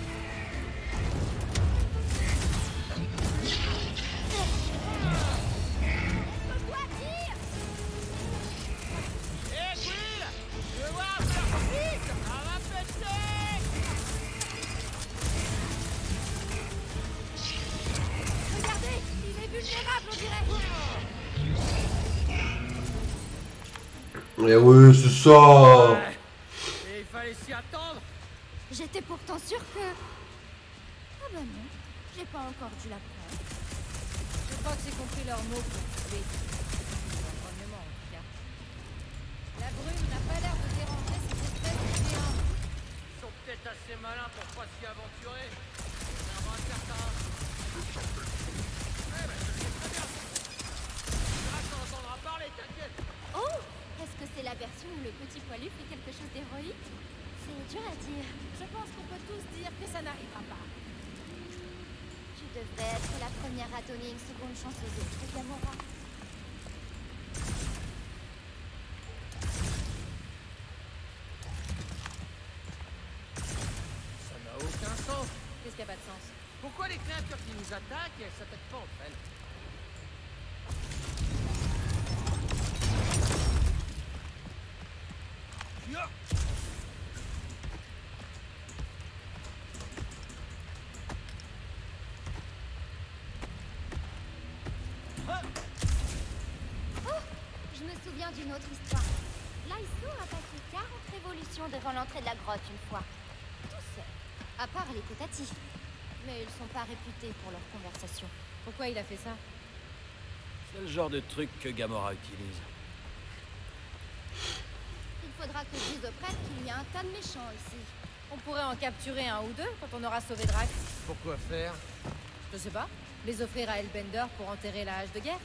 Eh oui, c'est ça. Ouais. Et il fallait s'y attendre. J'étais pourtant sûre que... Ah bah non, j'ai pas encore dû l'apprendre. Je crois que j'ai compris leurs mots pour trouver. Probablement, en tout cas. La brume n'a pas l'air de déranger ces espèces de géants. Ils sont peut-être assez malins pour pas s'y aventurer. C'est un brin certain. Ouais, bah, je sais très bien. Là, t'en entendras parler, t'inquiète. Oh, est-ce que c'est la version où le petit poilu fait quelque chose d'héroïque? C'est dur à dire. Je pense qu'on peut tous dire que ça n'arrivera pas. Tu devrais être la première à donner une seconde chance aux autres, Gamora. Ça n'a aucun sens. Qu'est-ce qui a pas de sens? Pourquoi les créatures qui nous attaquent, elles s'attaquent pas entre elles? Ya! Je me souviens d'une autre histoire. Laïso a passé quarante révolutions devant l'entrée de la grotte une fois. Tout seul. À part les Kotati. Mais ils sont pas réputés pour leur conversation. Pourquoi il a fait ça? C'est le genre de truc que Gamora utilise. Il faudra que je dise au prêtre qu'il y a un tas de méchants ici. On pourrait en capturer un ou deux quand on aura sauvé Drax. Pourquoi faire? Je sais pas. Les offrir à Hellbender pour enterrer la hache de guerre.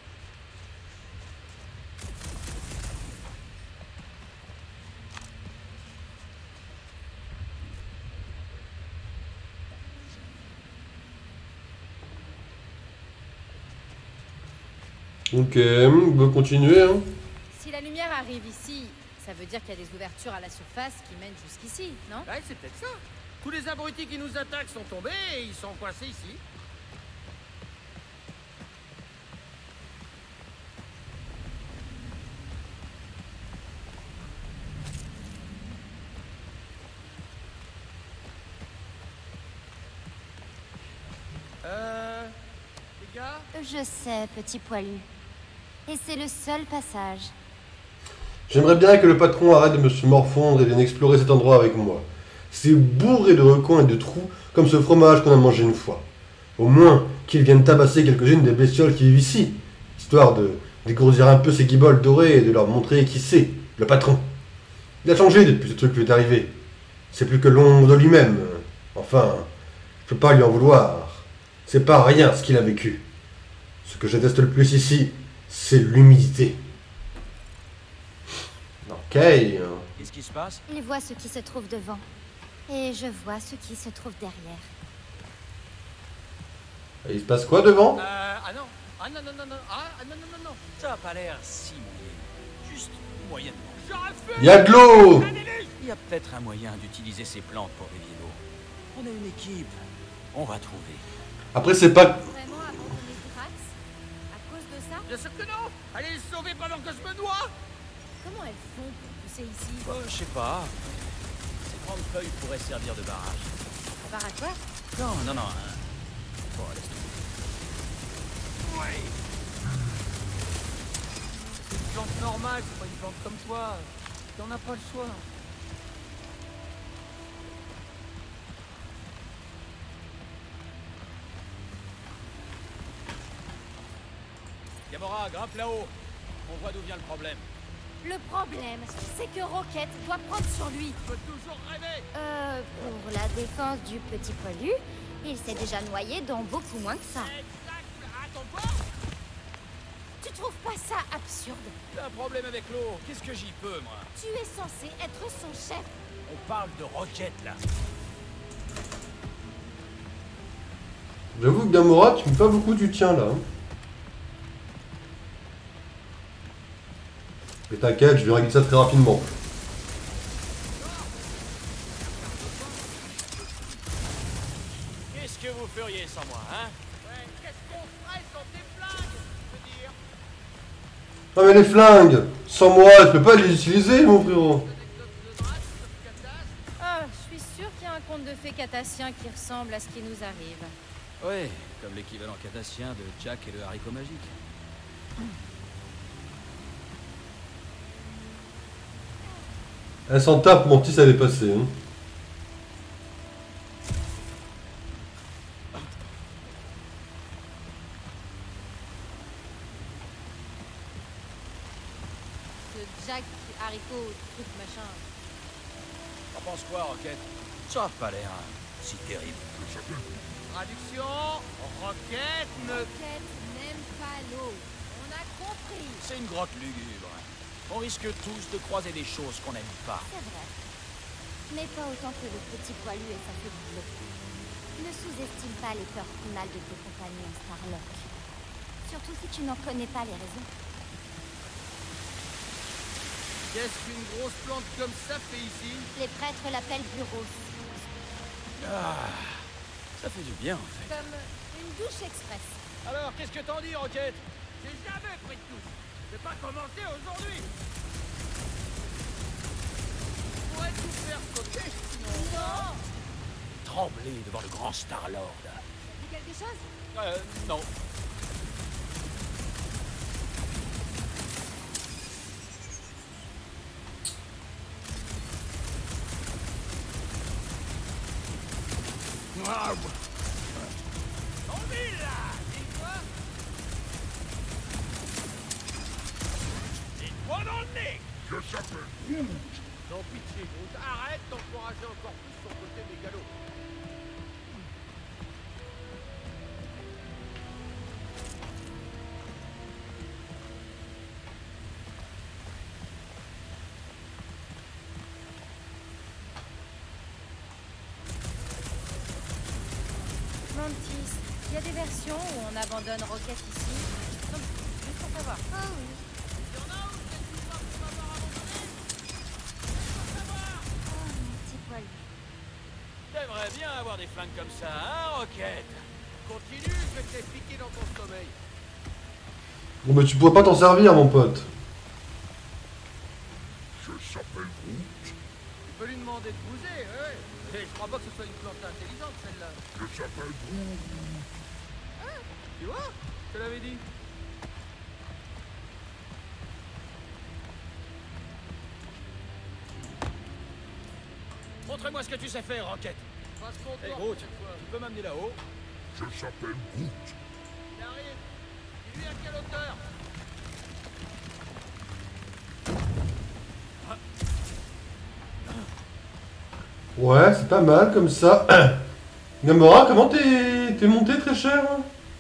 Ok, on peut continuer. Hein. Si la lumière arrive ici, ça veut dire qu'il y a des ouvertures à la surface qui mènent jusqu'ici, non? Ouais, c'est peut-être ça. Tous les abrutis qui nous attaquent sont tombés et ils sont coincés ici. Euh... Les gars? Je sais, petit poilu. Et c'est le seul passage. J'aimerais bien que le patron arrête de me se morfondre et de n'explorer cet endroit avec moi. C'est bourré de recoins et de trous comme ce fromage qu'on a mangé une fois. Au moins qu'il vienne tabasser quelques-unes des bestioles qui vivent ici, histoire de dégrossir un peu ces guibolles dorées et de leur montrer qui c'est, le patron. Il a changé depuis ce truc qui lui est arrivé. C'est plus que l'ombre de lui-même. Enfin, je peux pas lui en vouloir. C'est pas rien ce qu'il a vécu. Ce que je déteste le plus ici, c'est l'humidité. Ok. Qu'est-ce qui se passe? Il voit ce qui se trouve devant. Et je vois ce qui se trouve derrière. Et il se passe quoi devant? Euh... Ah non. Ah non, non, non, non. Ah, ah non, non, non, non. Ça a pas l'air si mouillé. Juste moyennement. Je refuse. Il y a de l'eau. Il y a peut-être un moyen d'utiliser ces plantes pour dévier l'eau. On est une équipe. On va trouver. Après, c'est pas... Vraiment abandonner Drax? À cause de ça? Bien sûr que non. Allez le sauver pendant que je me noie. Comment elles font pour pousser ici? Oh, je sais pas. Ces grandes feuilles pourraient servir de barrage. Un bar à quoi? Non, non, non. hein. Bon, laisse tomber. Ouais. C'est une plante normale, c'est pas une plante comme toi. T'en as pas le choix. Gamora, grimpe là-haut. On voit d'où vient le problème. Le problème, c'est que Rocket doit prendre sur lui. Je peux toujours rêver. Euh, pour la défense du petit poilu, il s'est déjà noyé dans beaucoup moins que ça. Exact. Attends, quoi? trouves pas ça absurde? T'as un problème avec l'eau. Qu'est-ce que j'y peux, moi? Tu es censé être son chef. On parle de Rocket, là. J'avoue que Gamora, tu me fais pas beaucoup du tien là. hein. Mais t'inquiète, je vais régler ça très rapidement. Qu'est-ce que vous feriez sans moi, hein? Ouais, qu'est-ce qu'on ferait sans tes flingues, je veux dire? Ah mais les flingues, sans moi, je peux pas les utiliser mon frérot. Anecdote de Drax, de Katas. Ah, je suis sûre qu'il y a un conte de fées catassien qui ressemble à ce qui nous arrive. Ouais, comme l'équivalent catassien de Jack et le haricot magique. Elle s'en tape, mon petit, ça allait passer. Hein. Ce Jack, haricot, truc machin. T'en penses quoi, Rocket? Ça a pas l'air hein, si terrible. Traduction, Rocket ne... Rocket n'aime pas l'eau. On a compris. C'est une grotte lugubre. On risque tous de croiser des choses qu'on n'aime pas. C'est vrai. Mais pas autant que le petit poilu et sa fée bleue. Ne sous-estime pas les peurs finales de tes compagnons, Starlock. Surtout si tu n'en connais pas les raisons. Qu'est-ce qu'une grosse plante comme ça fait ici? Les prêtres l'appellent Bureau. Ah, ça fait du bien, en fait. Comme une douche express. Alors, qu'est-ce que t'en dis, Rocket? J'ai jamais pris de touche. Je vais pas commencer aujourd'hui. Je pourrais tout faire sauter, sinon... Non. Trembler devant le grand Star-Lord. Dis quelque chose? Euh, non. Ah, En ville, là! Dis-toi! Dis-toi dans le nez! Je s'appelle Groot. Non, pitié, Groot, arrête d'encourager encore plus son côté mégalo. Mantis, il y a des versions où on abandonne Rocket ici. Donc, juste pour savoir. Oh oui. Y'en a où cette histoire qu'on va m'avoir abandonné? Laisse-moi savoir! Oh, mon petit poilu. T'aimerais bien avoir des flingues comme ça, hein, Rocket? Continue, je vais te les piquer dans ton sommeil. Bon bah tu pourrais pas t'en servir mon pote. Je s'appelle Groot. Tu peux lui demander de bouger, ouais. Et je crois pas que ce soit une plante intelligente, celle-là. Je s'appelle Groot. Tu vois? Je te l'avais dit. Montre-moi ce que tu sais faire, Rocket. Passe mon Hey, tour, Groot, cette fois. tu peux m'amener là-haut? Je s'appelle Groot. Il arrive. Dis-lui à quelle hauteur? Ouais, c'est pas mal comme ça. Gamora, comment t'es t'es monté très cher hein?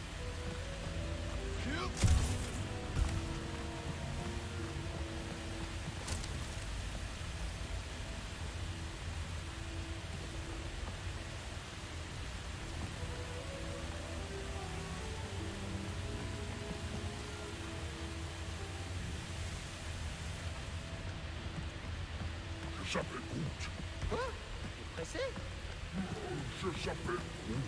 Je s'appelle Groot. Quoi? T'es pressé? Je s'appelle Groot.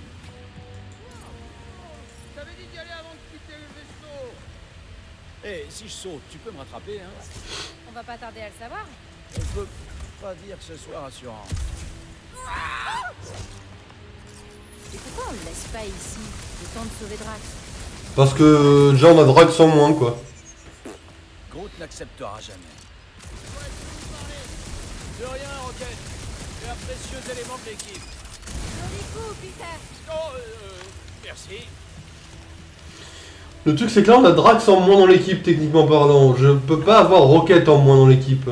Je t'avais dit d'y aller avant de quitter le vaisseau. Eh, si je saute, tu peux me rattraper, hein? On va pas tarder à le savoir. On peut pas dire que ce soit rassurant. Et pourquoi on le laisse pas ici, le temps de sauver Drax? Parce que déjà on a Drax en moins quoi. Groot n'acceptera jamais. De rien, Rocket. Tu es un précieux élément de l'équipe. Joli coup, Peter. Oh, euh, euh, merci. Le truc c'est que là on a Drax en moins dans l'équipe techniquement parlant. Je peux pas avoir Rocket en moins dans l'équipe.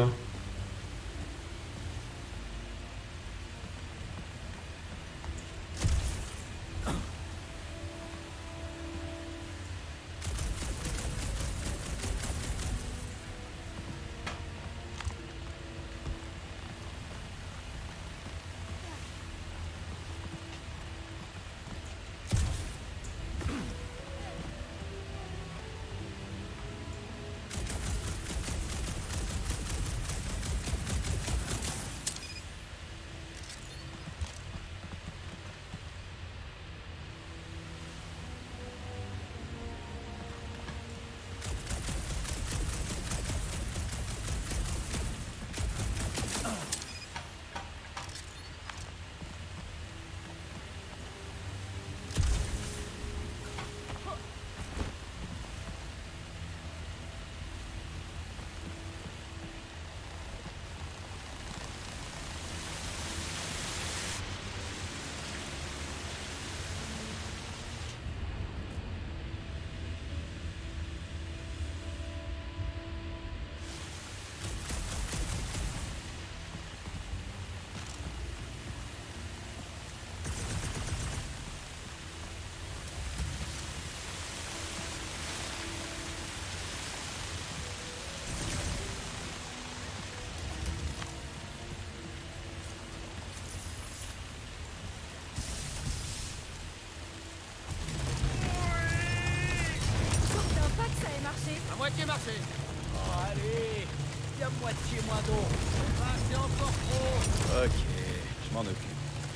moins d'eau. Ah, c'est encore trop. Ok, je m'en occupe.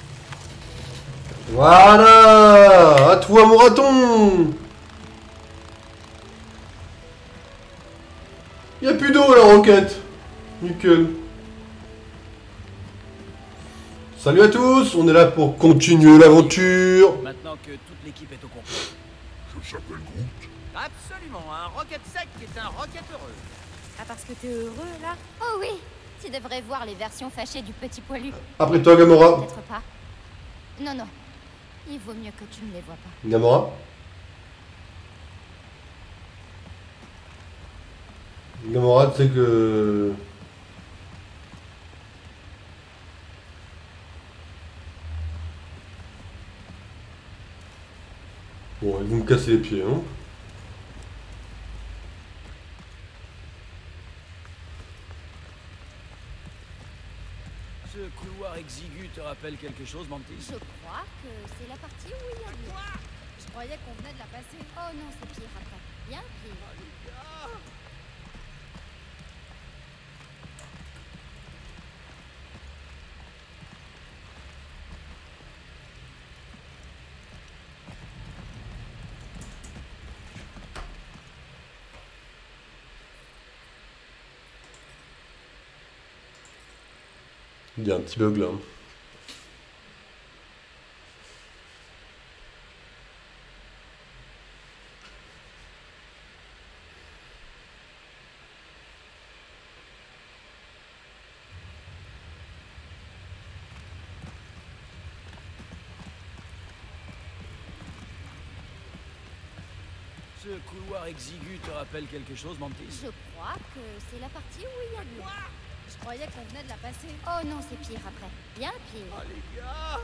Voilà. À toi, mon raton. Y a plus d'eau, la roquette. Nickel. Salut à tous, on est là pour continuer l'aventure. Maintenant que toute l'équipe est au complet. Je s'appelle Groot. Absolument, un rocket sec est un rocket heureux. Ah, parce que t'es heureux, là? Oh oui, tu devrais voir les versions fâchées du petit poilu. Après toi, Gamora. Peut-être pas. Non, non. Il vaut mieux que tu ne les vois pas. Gamora. Gamora, tu sais que... Bon, ils vont me casser les pieds, hein. Ce couloir exigu te rappelle quelque chose, Mantis? Je crois que c'est la partie où il y a de l'eau. Je croyais qu'on venait de la passer. Oh non, c'est pire après. Bien pire. Il y a un petit bug là. Ce couloir exigu te rappelle quelque chose, Mantis? Je crois que c'est la partie où il y a de l'eau. Je croyais qu'on venait de la passer. Oh non, c'est pire après. Bien pire. Oh les gars.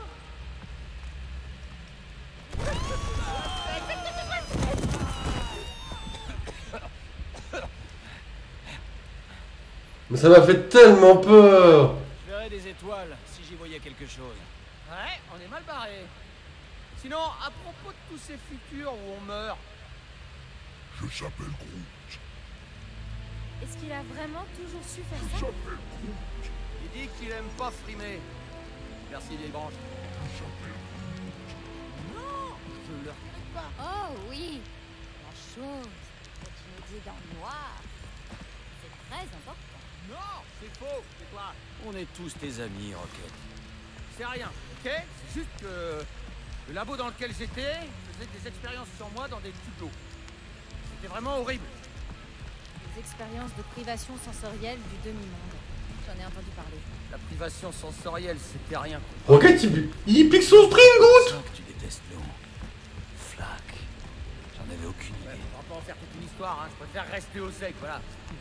Mais ça m'a fait tellement peur. Je verrais des étoiles si j'y voyais quelque chose. Ouais, on est mal barré. Sinon, à propos de tous ces futurs où on meurt, Je s'appelle Groot. Est-ce qu'il a vraiment toujours su faire Je ça? s'appelle Groot. il dit qu'il aime pas frimer. Merci vieille branche. Je s'appelle Non, je le regrette pas. Oh oui. La chose que tu nous dis dans le noir, c'est très important. Non, c'est faux, c'est toi. On est tous tes amis, Rocket. C'est rien, ok? C'est juste que le labo dans lequel j'étais faisait des expériences sur moi dans des tubes d'eau. C'était vraiment horrible. Les expériences de privation sensorielle du demi-monde. J'en ai entendu parler. La privation sensorielle, c'était rien. quoi. Rocket, il, il pique son spring, Je Groot. sens que tu détestes l'eau. Flac. J'en avais aucune Ouais, idée. on va pas en faire toute une histoire, hein. Je préfère rester au sec, voilà.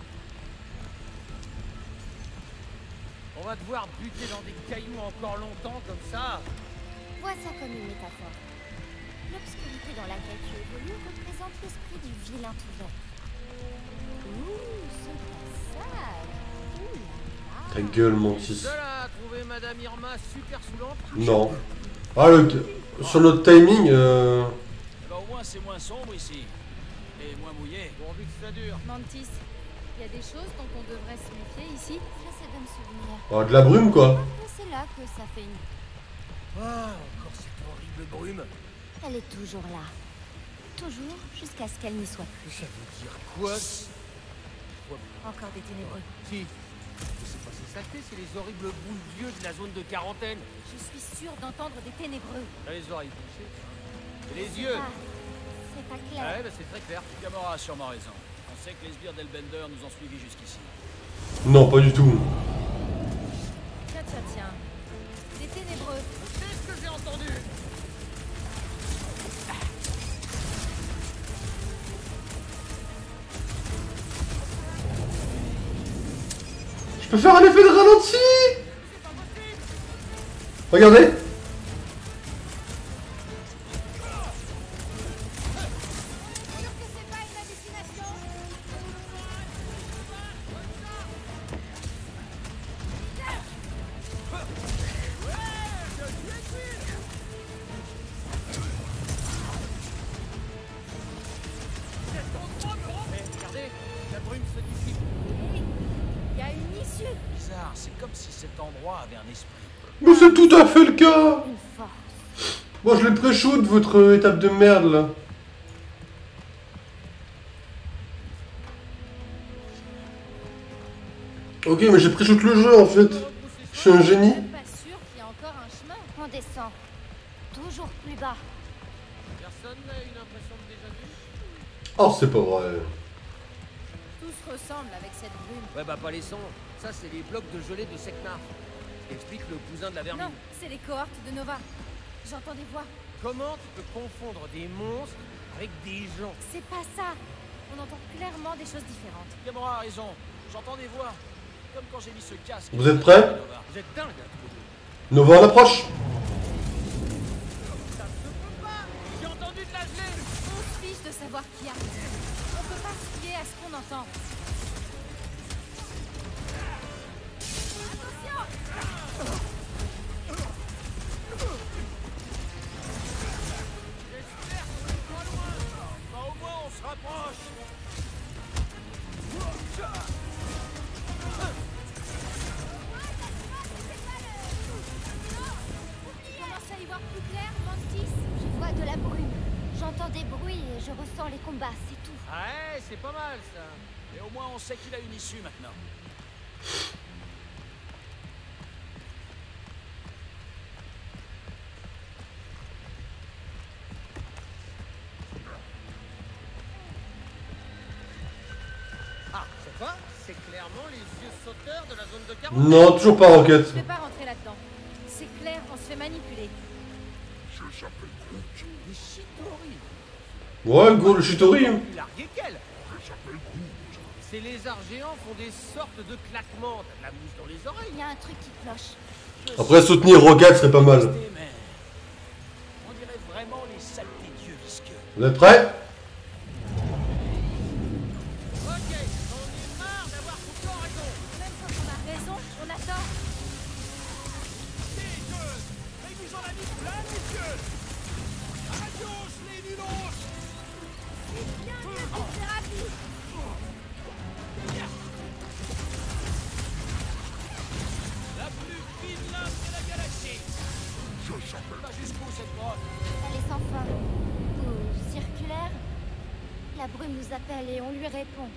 On va devoir buter dans des cailloux encore longtemps comme ça. Vois ça comme une métaphore. L'obscurité dans laquelle tu évolues représente l'esprit du vilain tout vert. Ouh, ce passage. Ouh là Ta là. gueule, T'es Mantis. seul à trouver Madame Irma super saoulante? Non. Ah, le... sur notre timing, euh... Eh ben, au moins, c'est moins sombre ici. Et moins mouillé. Pourvu que ça dure. Mantis, il y a des choses dont on devrait se méfier ici. J'essaie de me souvenir. ah, de la brume, quoi. Et c'est là que ça fait une... Ah, encore cette horrible brume. Elle est toujours là. Toujours jusqu'à ce qu'elle n'y soit plus. Ça veut dire quoi? Encore des ténébreux. Si. Mais c'est pas ces saletés, c'est les horribles boules d'yeux de la zone de quarantaine. Je suis sûre d'entendre des ténébreux. T'as les oreilles bouchées. Et les C'est yeux. pas... C'est pas clair. Ouais, bah c'est très clair. Gamora a sûrement raison. On sait que les sbires d'Elbender nous ont suivis jusqu'ici. Non, pas du tout. Tiens, tiens, tiens. Des ténébreux. C'est ce que j'ai entendu. Je peux faire un effet de ralenti. Regardez. Sûr que c'est pas une hallucination? Eh, regardez, la brume se dissipe. Il y a une issue. bizarre, c'est comme si cet endroit avait un esprit. Mais c'est tout à fait le cas. Une force. Moi je l'ai pré-shoot votre étape de merde là. Ok, mais j'ai pré-shoot le jeu en fait. Je suis un génie. Même pas sûr qu'il y a encore un chemin. On descend. Toujours plus bas. Personne n'a une impression de déjà vu? Oh, c'est pas vrai. Tout se ressemble avec cette brume. Ouais, bah pas les sons. Ça, c'est les blocs de gelée de Seknar. Ce qui explique le cousin de la vermine. Non, c'est les cohortes de Nova. J'entends des voix. Comment tu peux confondre des monstres avec des gens? C'est pas ça. On entend clairement des choses différentes. Gamora a raison, j'entends des voix. Comme quand j'ai mis ce casque. Vous êtes prêts? Vous êtes dingue, hein, tous les deux. Nova en approche. Ça se peut pas. J'ai entendu de la gelée. On se fiche de savoir qui arrive. On peut pas se fier à ce qu'on entend. J'espère qu'on est pas loin. Bah, au moins on se rapproche. Tu commences à y voir plus clair, Mantis? Je vois de la brume. J'entends des bruits et je ressens les combats, c'est tout. Ouais, c'est pas mal ça. Et au moins on sait qu'il a une issue maintenant. Ah, c'est quoi? C'est clairement les yeux sauteurs de la zone de quarante. Non, toujours pas Rocket. Je vais pas rentrer là-dedans. C'est clair, on se fait manipuler. Je s'appelle Groot. Des Shitori. Ouais, gros, le Shitori. Hein. Plus largué qu'elle. Je s'appelle Groot. Ces lézards géants font des sortes de claquements. T'as de la mousse dans les Il oreilles. y a un truc qui cloche. Après, soutenir Rocket serait pas mal. Mais on dirait vraiment les saletés dieux visqueux. Vous êtes prêts? Ok, on est marre d'avoir tout le temps raison. Même quand on a raison, on attend. Mais ils nous en a mis plein les yeux. Adios les nulos. Bien mieux que une thérapie. La plus fine lame de la galaxie. Je s'appelle Pas jusqu'où cette grotte? Elle est sans fin. Ou circulaire. La brume nous appelle et on lui répond.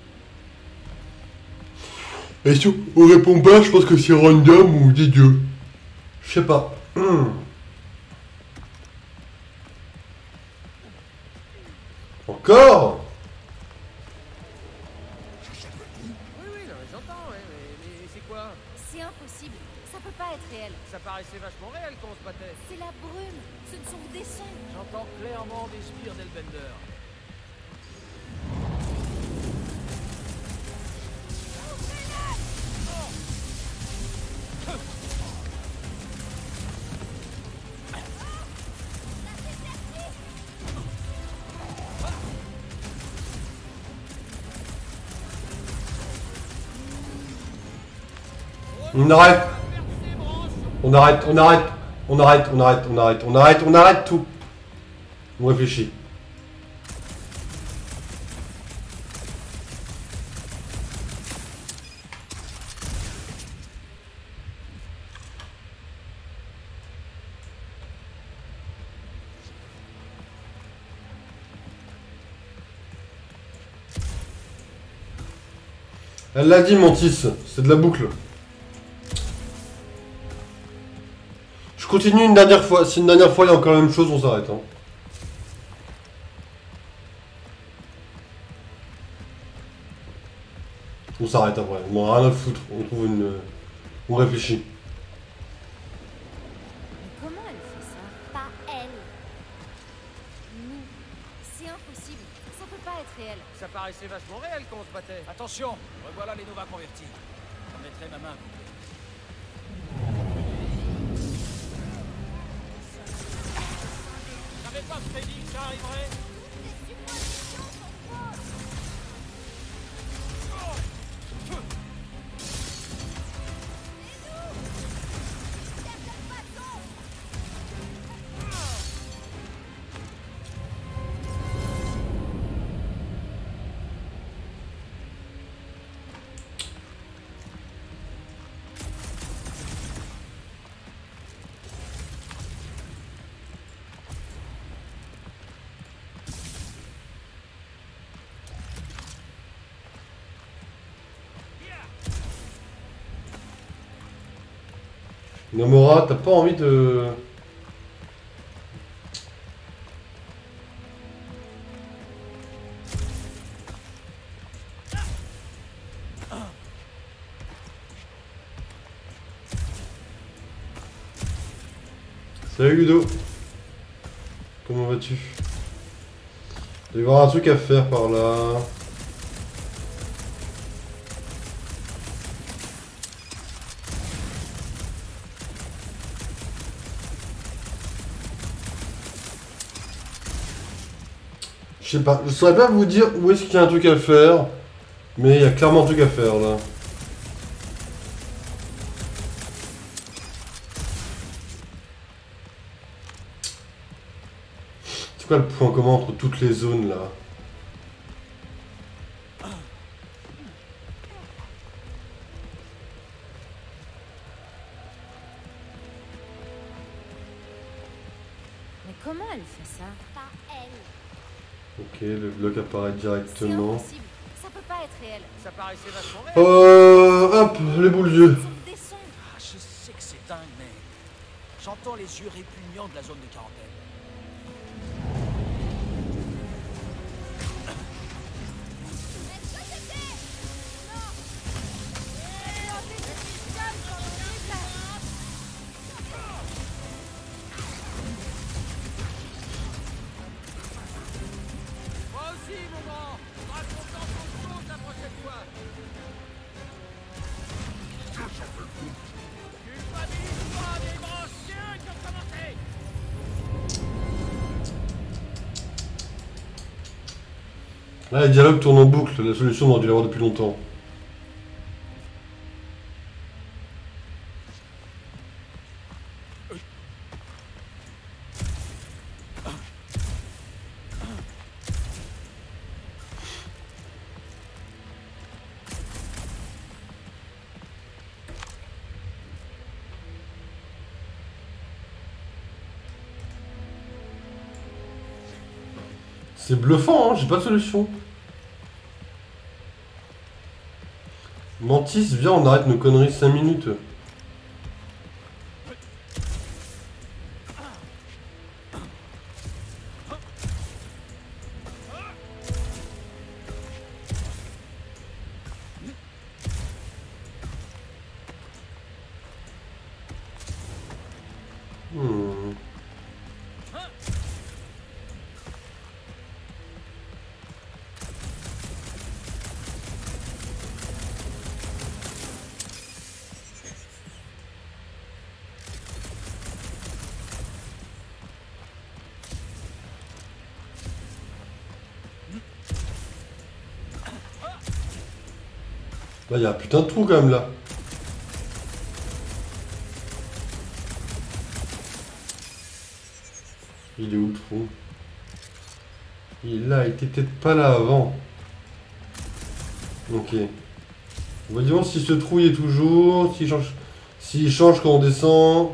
Et si on répond pas, je pense que c'est random ou des dieux. Je sais pas. Hmm. Encore? Oui, oui, non, mais j'entends, ouais, mais, mais c'est quoi? C'est impossible. Ça peut pas être réel. Ça paraissait vachement réel quand on se battait. C'est la brume. Ce ne sont que des sons. J'entends clairement des spires d'Elbender. On arrête. On arrête, on arrête. On arrête, on arrête, on arrête, on arrête, on arrête tout. On réfléchit. Elle l'a dit, Mantis, c'est de la boucle. Je continue une dernière fois. Si une dernière fois il y a encore la même chose, on s'arrête. Hein. On s'arrête après. On a rien à foutre. On trouve une. On réfléchit. Mais comment elle fait ça? Pas elle. Nous. C'est impossible. Ça peut pas être réel. Ça paraissait vachement réel quand on se battait. Attention, revoilà les Nova convertis. Je mettrai ma main. J'avais pas prédit que ça arriverait. Nomura, t'as pas envie de... Salut Ludo. Comment vas-tu? Il doit y avoir un truc à faire par là. Je sais pas, je saurais pas vous dire où est-ce qu'il y a un truc à faire, mais il y a clairement un truc à faire là. C'est quoi le point commun entre toutes les zones là? Mais comment elle fait ça? Pas elle. Ok, le bloc apparaît C'est directement. impossible. Ça peut pas être réel. Ça paraissait vachement réel. Euh... Hop, les boules d'yeux. Ce sont des sons. Ah, je sais que c'est dingue, mais j'entends les yeux répugnants de la zone de quarantaine. Est-ce que c'était? Non. Eh, on fait des systèmes quand on est là. Moi aussi, mon grand. Faudra qu'on tente autre chose la prochaine fois. Culpabilise pas des branchiens qui ont commencé. Là, les dialogues tournent en boucle. La solution, on aurait dû l'avoir depuis longtemps. C'est bluffant, hein, j'ai pas de solution. Mantis, viens, on arrête nos conneries cinq minutes. Hmm. Là, il y a un putain de trou quand même là. Il est où le trou? Il a été peut-être pas là avant. Ok. Voyons si ce trou y est toujours, s'il change, s'il change quand on descend.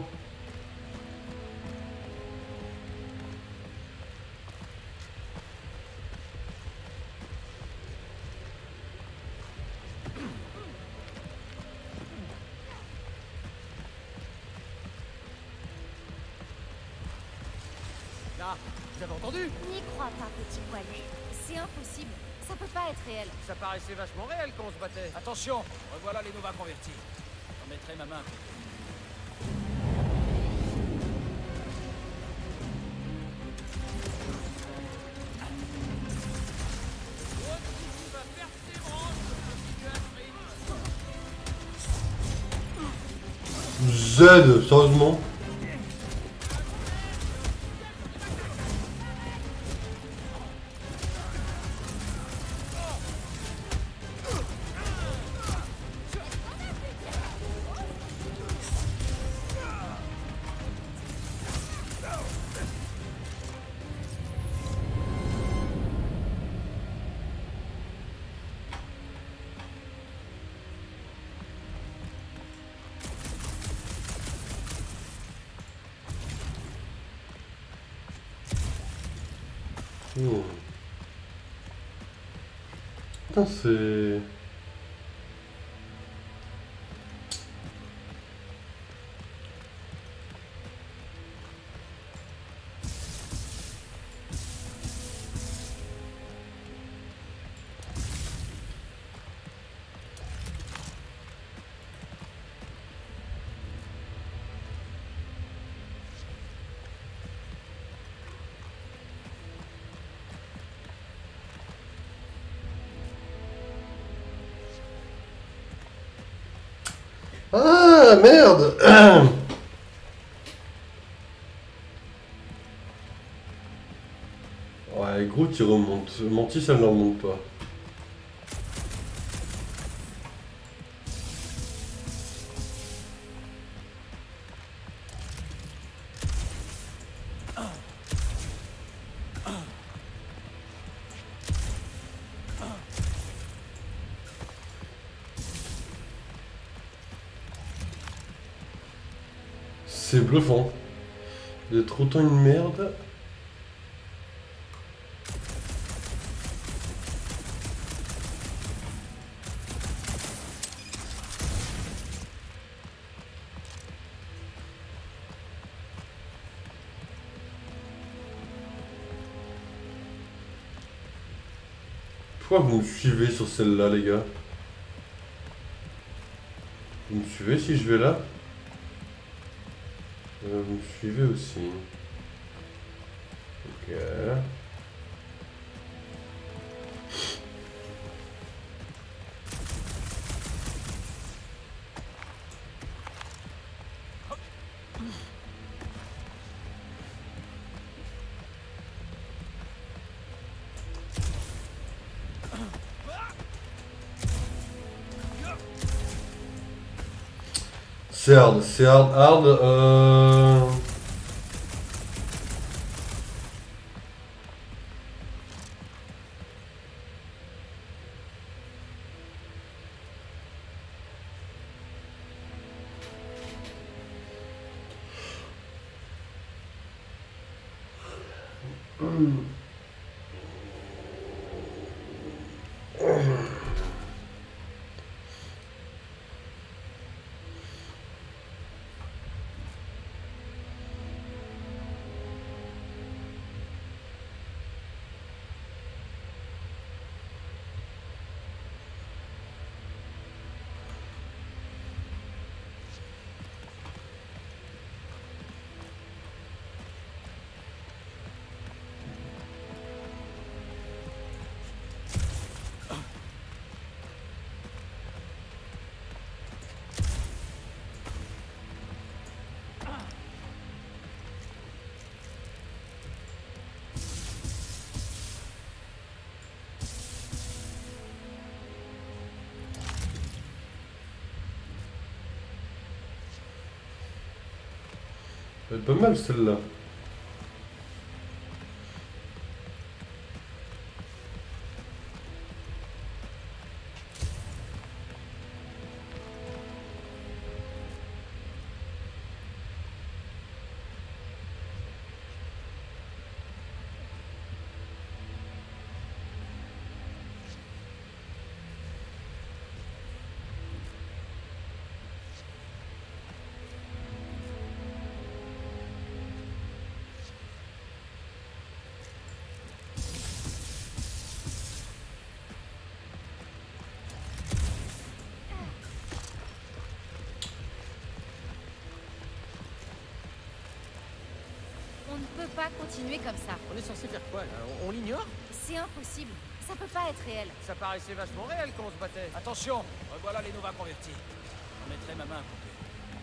Là, vous avez entendu? N'y crois pas, petit poilu. C'est impossible. Ça peut pas être réel. Ça paraissait vachement réel quand on se battait. Attention, revoilà les Nova convertis. J'en mettrai ma main. L'autre qui va faire ses branches pour continuer à ce rythme. Z, sérieusement. Hmm. Putain, c'est... Ah, merde. Ouais, Groot, il remonte. Mantis, ça ne le remonte pas. C'est bluffant. D'être autant une merde. Pourquoi vous me suivez sur celle-là, les gars? Vous me suivez si je vais là? Euh, vous me suivez aussi. Ok. C'est hard, c'est hard, hard. Euh... Elle est pas mal celle-là. On ne peut pas continuer comme ça. On est censé faire quoi là? On, on l'ignore? C'est impossible. Ça peut pas être réel. Ça paraissait vachement réel quand on se battait. Attention, revoilà les Nova convertis. Je mettrai ma main pour que...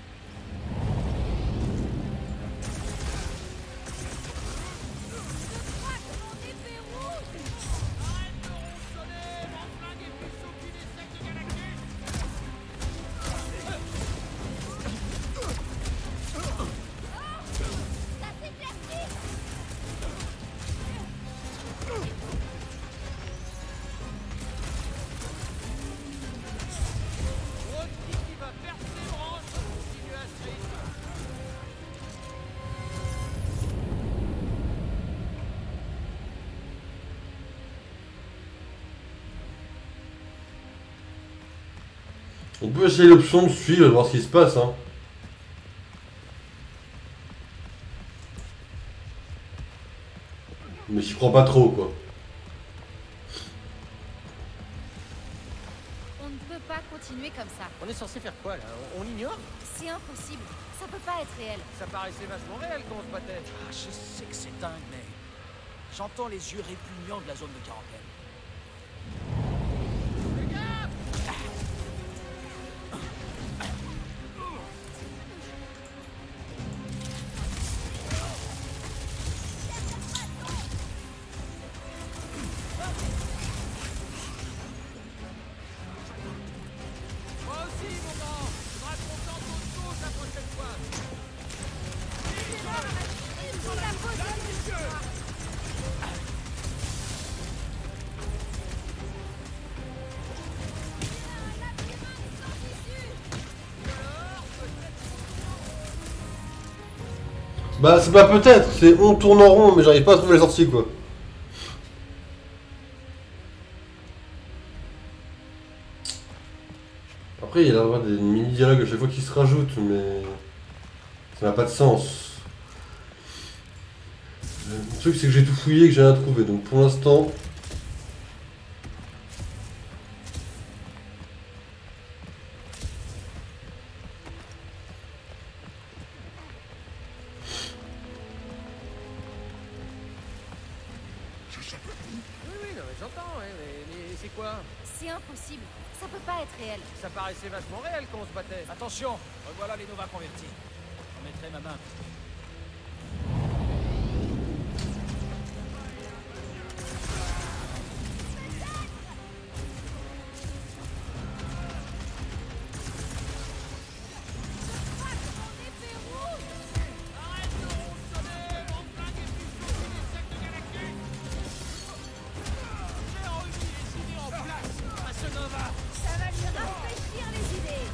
On peut essayer l'option de suivre et voir ce qui se passe, hein. Mais j'y crois pas trop, quoi. On ne peut pas continuer comme ça. On est censé faire quoi là? On, on l'ignore? C'est impossible. Ça peut pas être réel. Ça paraissait vachement réel quand on se battait. Ah, je sais que c'est dingue, mais... J'entends les yeux répugnants de la zone de quarantaine. Bah c'est pas peut-être, c'est on tourne en rond mais j'arrive pas à trouver la sortie quoi. Après il y a l'air des mini-dialogues à chaque fois qui se rajoutent mais ça n'a pas de sens. Le truc c'est que j'ai tout fouillé et que j'ai rien trouvé donc pour l'instant... Oui, oui, non, mais j'entends, hein, mais, mais c'est quoi? C'est impossible. Ça peut pas être réel. Ça paraissait vachement réel quand on se battait. Attention, revoilà les Nova convertis. Je mettrai ma main. Ça va lui rafraîchir les idées.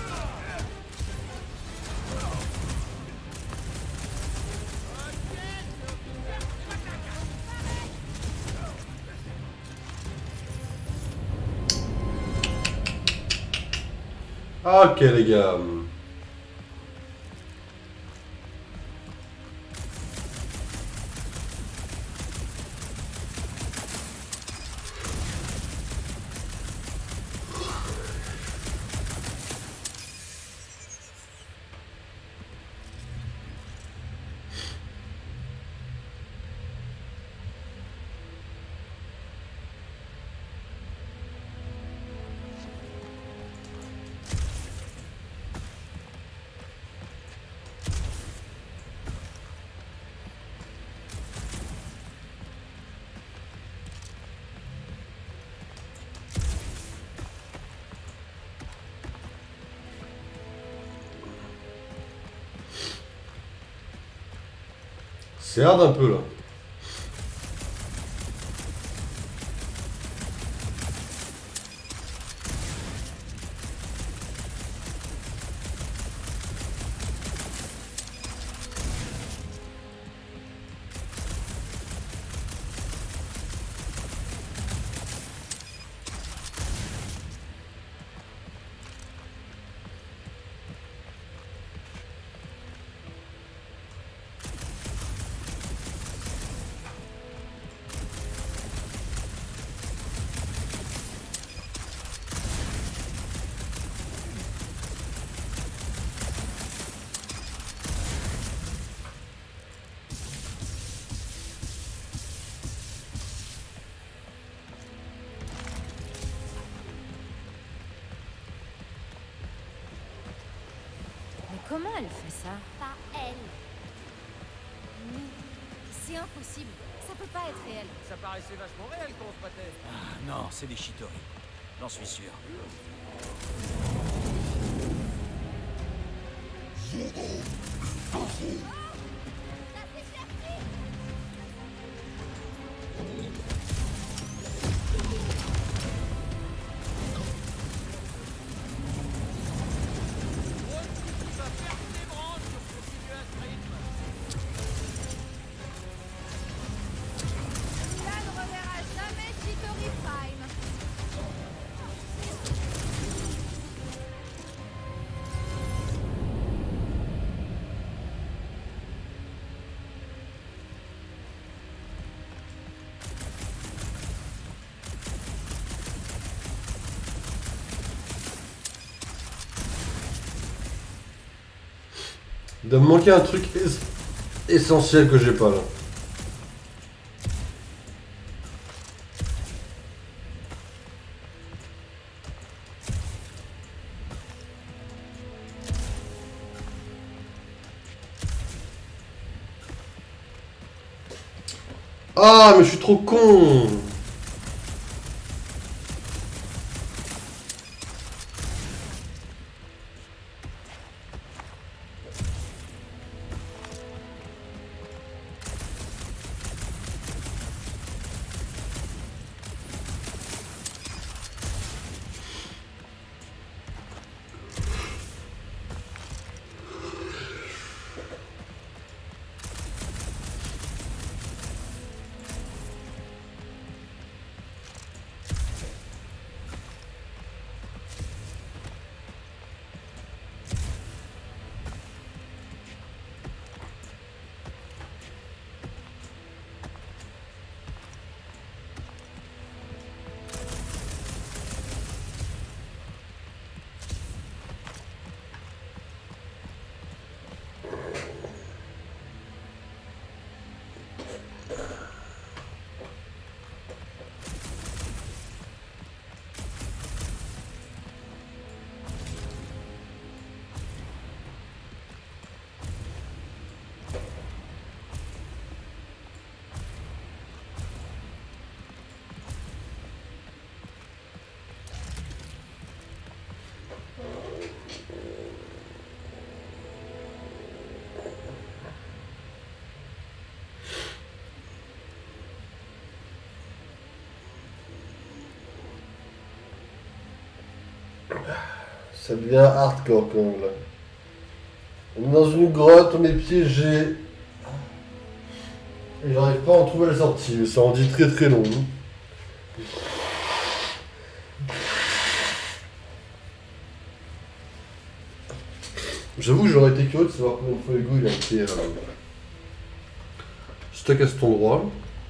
Ok les gars. C'est hard un peu là. Mais comment elle fait ça? Pas elle. C'est impossible. Ça peut pas être réel. Ça paraissait vachement réel quand on se battait. Ah, non, c'est des Chitauri. J'en suis sûr. Ça perd ses branches si on continue à ce rythme. Là ne reverra jamais Chitauri Prime. Il doit me manquer un truc es- essentiel que j'ai pas là. Ah mais je suis trop con. Ça devient hardcore quand même là. On est dans une grotte, on est piégé. Et j'arrive pas à en trouver la sortie, mais ça en dit très très long. J'avoue que j'aurais été curieux de savoir combien de fois Hugo il a été euh, stuck à cet endroit.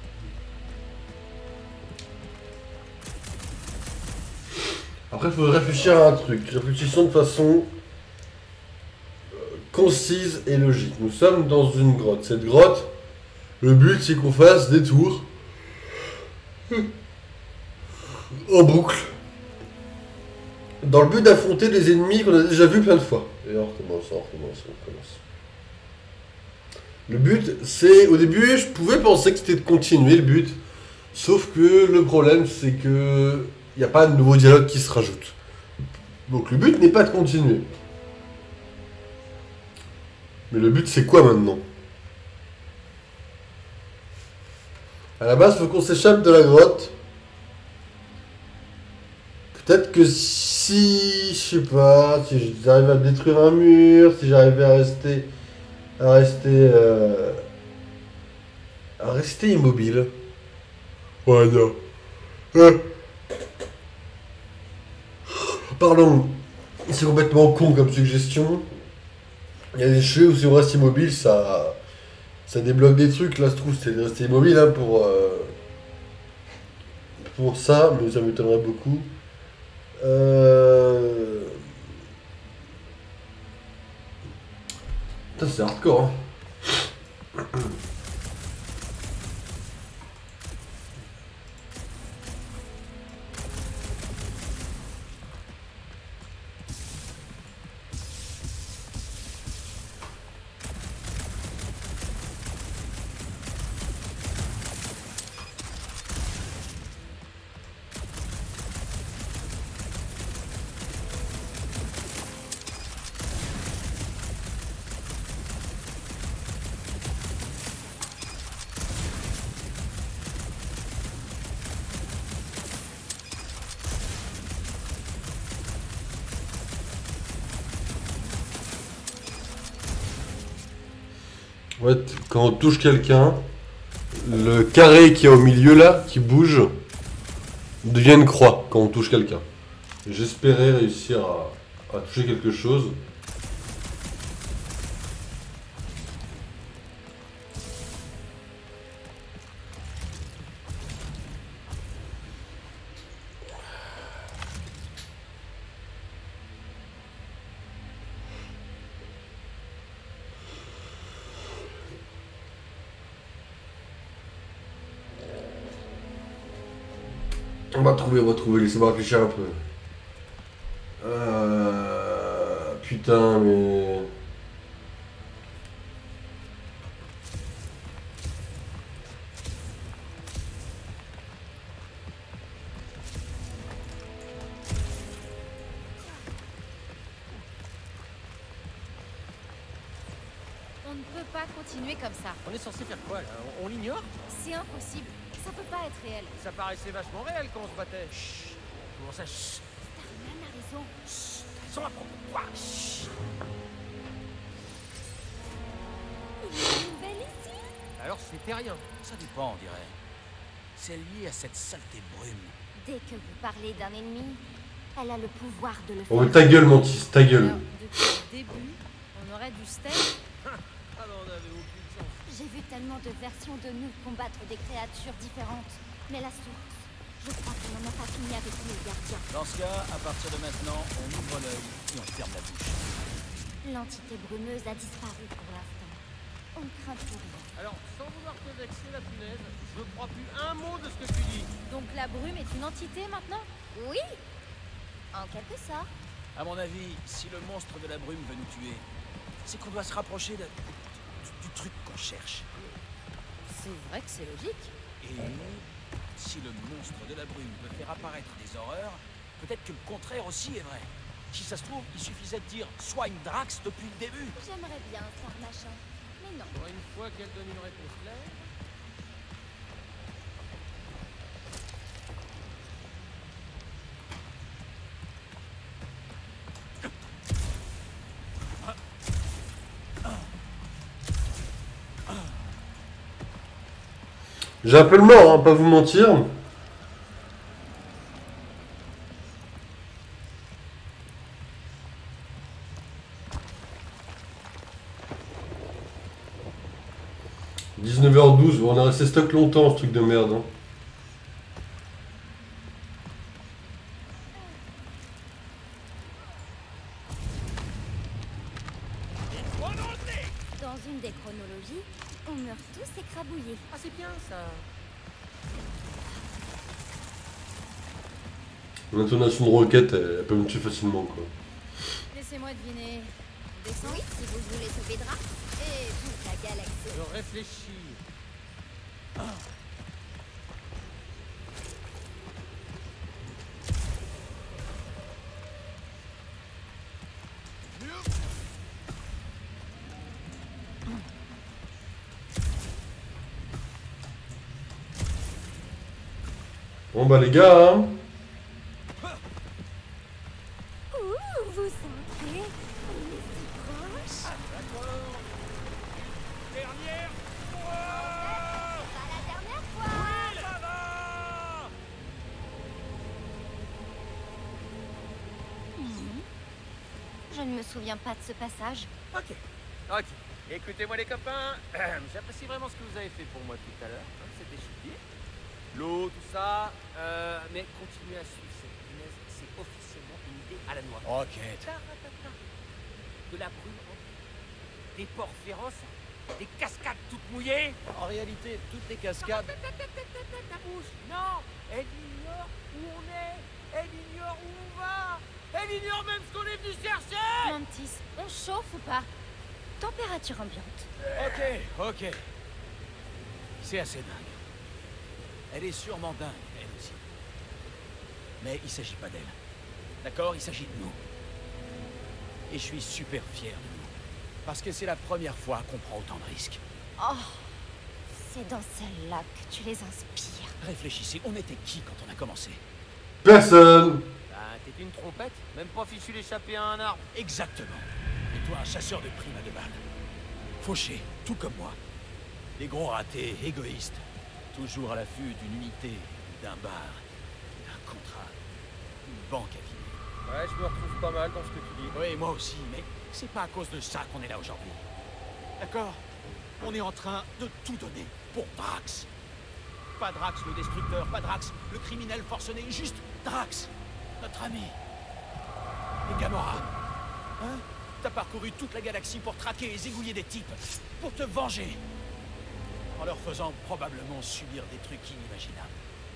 Après, il faut réfléchir à un truc. Réfléchissons de façon euh, concise et logique. Nous sommes dans une grotte. Cette grotte, le but c'est qu'on fasse des tours en boucle. Dans le but d'affronter des ennemis qu'on a déjà vus plein de fois. Et on recommence, on recommence, on recommence. Le but, c'est... Au début, je pouvais penser que c'était de continuer le but. Sauf que le problème, c'est que... Il n'y a pas de nouveau dialogue qui se rajoute. Donc le but n'est pas de continuer. Mais le but, c'est quoi maintenant? À la base, il faut qu'on s'échappe de la grotte. Peut-être que si, je sais pas, si j'arrive à détruire un mur, si j'arrivais à rester, à rester, euh, à rester immobile. Ouais, non. Euh. Pardon, c'est complètement con comme suggestion. Il y a des jeux où si on reste immobile, ça, ça débloque des trucs. Là, je trouve, c'est de rester immobile hein, pour, euh, pour ça, mais ça m'étonnerait beaucoup. Euh... Putain, c'est hardcore. Hein. Ouais, quand on touche quelqu'un, le carré qui est au milieu là, qui bouge, devient une croix quand on touche quelqu'un. J'espérais réussir à, à toucher quelque chose. On va trouver, on va trouver, laissez-moi réfléchir un peu. Euh... Putain, mais... On ne peut pas continuer comme ça. On est censé faire quoi là? On, on l'ignore? C'est impossible. Ça peut pas être réel. Ça paraissait vachement réel quand on se battait. Chut. Comment ça? Chut. Starman a raison. Chut. Ils sont à propos de quoi? Chut. Il y a une nouvelle ici. Alors c'était rien. Ça dépend, on dirait. C'est lié à cette saleté brume. Dès que vous parlez d'un ennemi, elle a le pouvoir de le faire. Oh mais ta gueule Mantis, ta gueule. Alors, depuis le début, on aurait du steak. Ah bah on avait aucune chance. J'ai vu tellement de versions de nous combattre des créatures différentes. Mais la source, je crois qu'on n'en a pas fini avec nous, gardiens. Dans ce cas, à partir de maintenant, on ouvre l'œil et on ferme la bouche. L'entité brumeuse a disparu pour l'instant. On craint pour rien. Alors, sans vouloir te vexer la punaise, je crois plus un mot de ce que tu dis. Donc la brume est une entité maintenant? Oui, en quelque sorte. À mon avis, si le monstre de la brume veut nous tuer, c'est qu'on doit se rapprocher de, du, du truc qu'on cherche. C'est vrai que c'est logique. Et si le monstre de la brume veut faire apparaître des horreurs, peut-être que le contraire aussi est vrai. Si ça se trouve, il suffisait de dire « soigne Drax » depuis le début. J'aimerais bien faire machin, mais non. Bon, une fois qu'elle donne une réponse claire... J'ai un peu le mort, hein, pas vous mentir. dix-neuf heures douze, on a resté stock longtemps ce truc de merde. Hein. Dans une des chronologies, on meurt tous écrabouillés. Ah, c'est bien ça. L'intonation de roquette, elle, elle peut me tuer facilement quoi. Laissez-moi deviner. Descends. Oui, si vous voulez sauver Drax et toute la galaxie. Je réfléchis. Bon bah les gars, hein. Ouh, vous sentez? On est si proche. D'accord. Dernière fois. Pas la dernière fois. Oui, ça va. Je ne me souviens pas de ce passage. Ok. Ok. Écoutez-moi les copains. J'apprécie vraiment ce que vous avez fait pour moi tout à l'heure. Hein, c'était choupi. L'eau, tout ça. Euh, mais continuez à suivre cette punaise. C'est officiellement une idée à la noix. Roquette. De la brume, des ports féroces, des cascades toutes mouillées. En réalité, toutes les cascades... Ta bouche. Non, elle ignore où on est. Elle ignore où on va. Elle ignore même ce qu'on est venu chercher. Mantis, on chauffe ou pas? Température ambiante. Ok, ok. C'est assez dingue. Elle est sûrement dingue, elle aussi. Mais il s'agit pas d'elle. D'accord? Il s'agit de nous. Et je suis super fier de nous. Parce que c'est la première fois qu'on prend autant de risques. Oh, c'est dans celle-là que tu les inspires. Réfléchissez, on était qui quand on a commencé? Personne. Bah, t'es une trompette. Même pas fichu l'échapper à un arbre. Exactement. Et toi, un chasseur de primes à deux balles. Fauché, tout comme moi. Des gros ratés, égoïstes. Toujours à l'affût d'une unité, d'un bar, d'un contrat, une banque à finir. Ouais, je me retrouve pas mal dans ce que tu dis. Oui, moi aussi, mais c'est pas à cause de ça qu'on est là aujourd'hui. D'accord? On est en train de tout donner pour Drax. Pas Drax le destructeur, pas Drax le criminel forcené, juste Drax, notre ami. Et Gamora, hein? T'as parcouru toute la galaxie pour traquer et zigouiller des types, pour te venger. En leur faisant probablement subir des trucs inimaginables.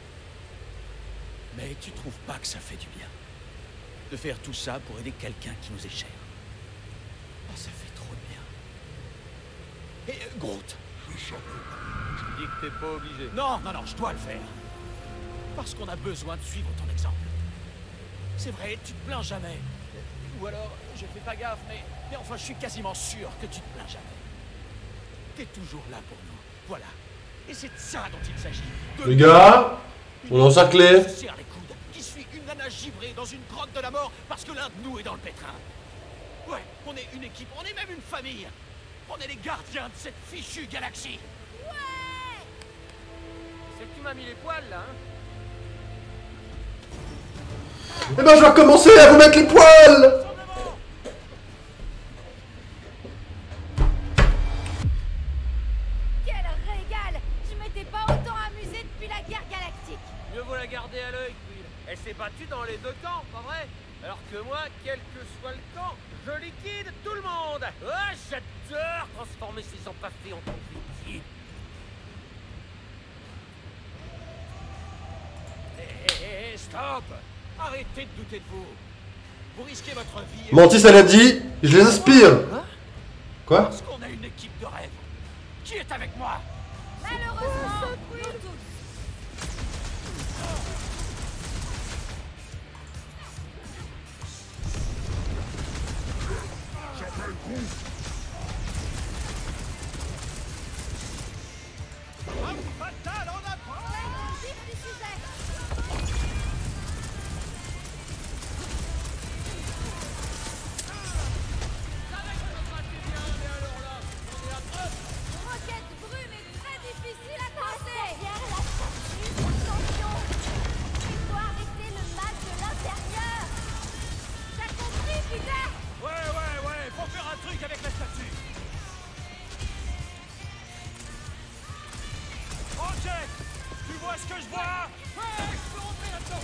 Mais tu trouves pas que ça fait du bien? De faire tout ça pour aider quelqu'un qui nous est cher. Oh, ça fait trop de bien. Et euh, Groot. Tu dis que t'es pas obligé. Non, non, non, je dois le faire. Parce qu'on a besoin de suivre ton exemple. C'est vrai, tu te plains jamais. Ou alors, je fais pas gaffe, mais, mais enfin, je suis quasiment sûr que tu te plains jamais. T'es toujours là pour nous. Voilà. Et c'est de ça dont il s'agit. Les gars, on est encerclé. Qui se serre les coudes, qui suit une nana givrée dans une grotte de la mort parce que l'un de nous est dans le pétrin. Ouais, on est une équipe, on est même une famille. On est les gardiens de cette fichue galaxie. C'est que tu m'as mis les poils là, hein. Eh ben je vais recommencer à vous mettre les poils. Quel régal! Je m'étais pas autant amusé depuis la guerre galactique. Mieux vaut la garder à l'œil, Quill. Elle s'est battue dans les deux camps, pas vrai? Alors que moi, quel que soit le camp, je liquide tout le monde. Ah, j'adore transformer ces empaffés en victimes. Hé, hé, hé, stop! Arrêtez de douter de vous. Vous risquez votre vie. et- Mantis, elle a dit, je les inspire. Quoi? Parce qu'on a une équipe de rêve. Qui est avec moi? Malheureusement, nous tous. J'appelle Groot. Fatal en approche! Vite du sujet. Roquette brume est très difficile à passer. que je vois? Ouais, je peux rentrer là-dedans.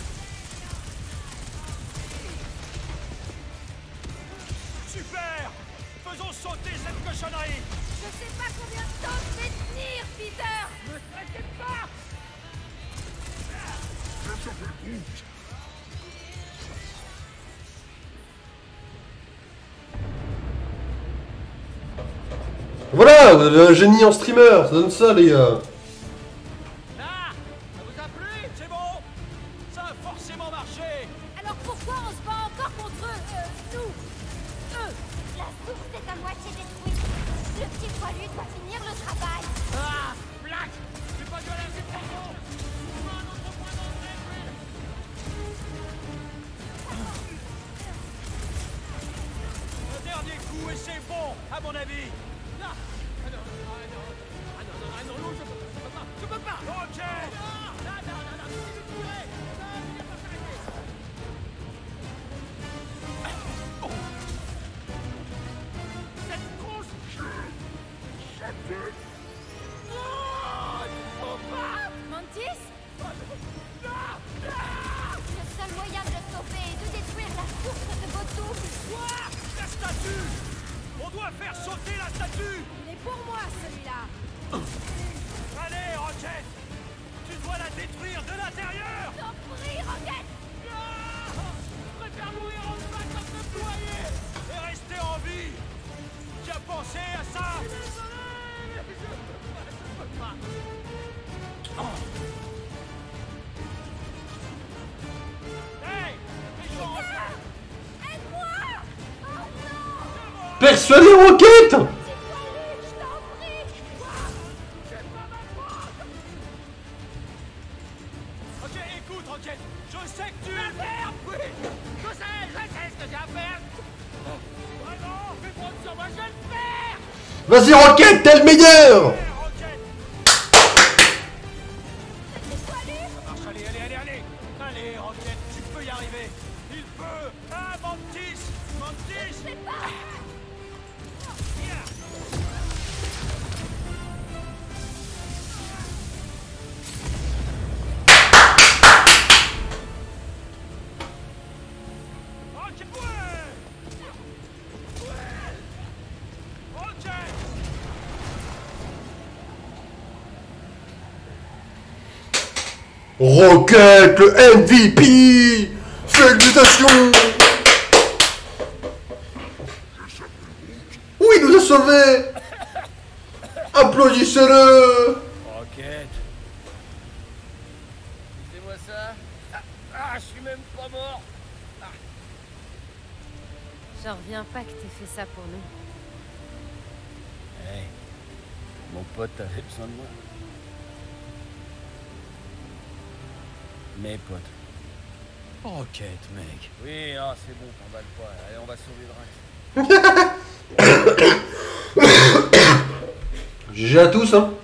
Super! Faisons sauter cette cochonnerie! Je sais pas combien de temps je vais tenir, Peter. Ne stressez pas. Ça s'appelle Groot. Voilà, vous avez un génie en streamer, ça donne ça les gars. Là! Ça vous a plu? C'est bon? Ça a forcément marché! Alors pourquoi on se bat encore contre eux euh, nous? Eux? La source est à moitié détruite. Le petit poilu doit finir le travail. Ah, Black. J'ai pas gueulé assez profond. Trouve un autre point d'entrée, Will. Le dernier coup et c'est bon, à mon avis! Non. Ah non, ah non. Ah non, non, ah non, non, je peux, je peux pas. Je peux pas. Ok! Non, non, non, non, non, il est tiré. Non, il est pas s'arrêter. Cette tronche. Chappelle. Non, il faut pas. Mantis? Le seul moyen de le sauver est de détruire la source de vos doubles. Quoi? La statue! On doit faire sauter la statue! Il est pour moi celui-là. Allez, Rocket! Tu dois la détruire de l'intérieur! T'en prie, Rocket. Je préfère mourir en bas comme me ployer. Et rester en vie! Tu as pensé à ça? Désolé, mais je peux pas, je peux pas. Hey! Les gens reviennent! Aide-moi. Oh non. Persuadez Rocket. Petit poilu, je t'en prie. C'est pas ma faute. Ok, écoute, Rocket! Je sais que tu... La merde, oui. Je sais, je sais ce que j'ai à faire. Vraiment, fais prendre sur moi, je vais le faire. Vas-y Rocket, t'es le meilleur. Hey, Rocket! Petit poilu. Ça marche, allez, allez, allez, allez! Allez, Rocket, tu peux y arriver! Il peut! Ah, Mantis! Mantis! Je sais pas. Ok, ouais! Ok! Rocket, le M V P. Félicitations. Oui, il nous a sauvés. Applaudissez-le. Rocket! Fais-moi ça. Ah, ah, je suis même pas mort. J'en reviens pas que t'aies fait ça pour nous. Hey, mon pote avait besoin de moi. Mes potes. Rocket, mec. Oui, ah, c'est bon, t'emballe pas. Allez, on va sauver Drax. G G à tous, hein.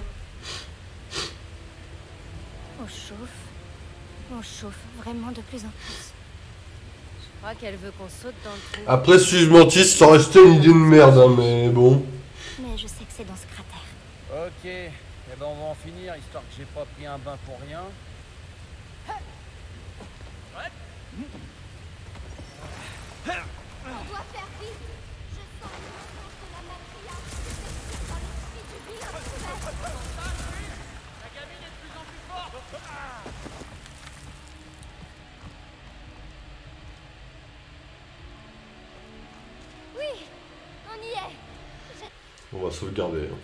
On chauffe. On chauffe vraiment de plus en plus. Je crois qu'elle veut qu'on saute dans le trou. Après, si je mentis, ça restait une idée de merde, hein, mais bon. Mais je sais que c'est dans ce cratère. Ok, eh ben on va en finir, histoire que j'ai pas pris un bain pour rien. On doit faire vite. Je sens le sens de la matriarche s'exercer dans l'esprit du vilain couvert. La gamine est de plus en plus forte. Oui, on y est. Je- On va sauvegarder. hein.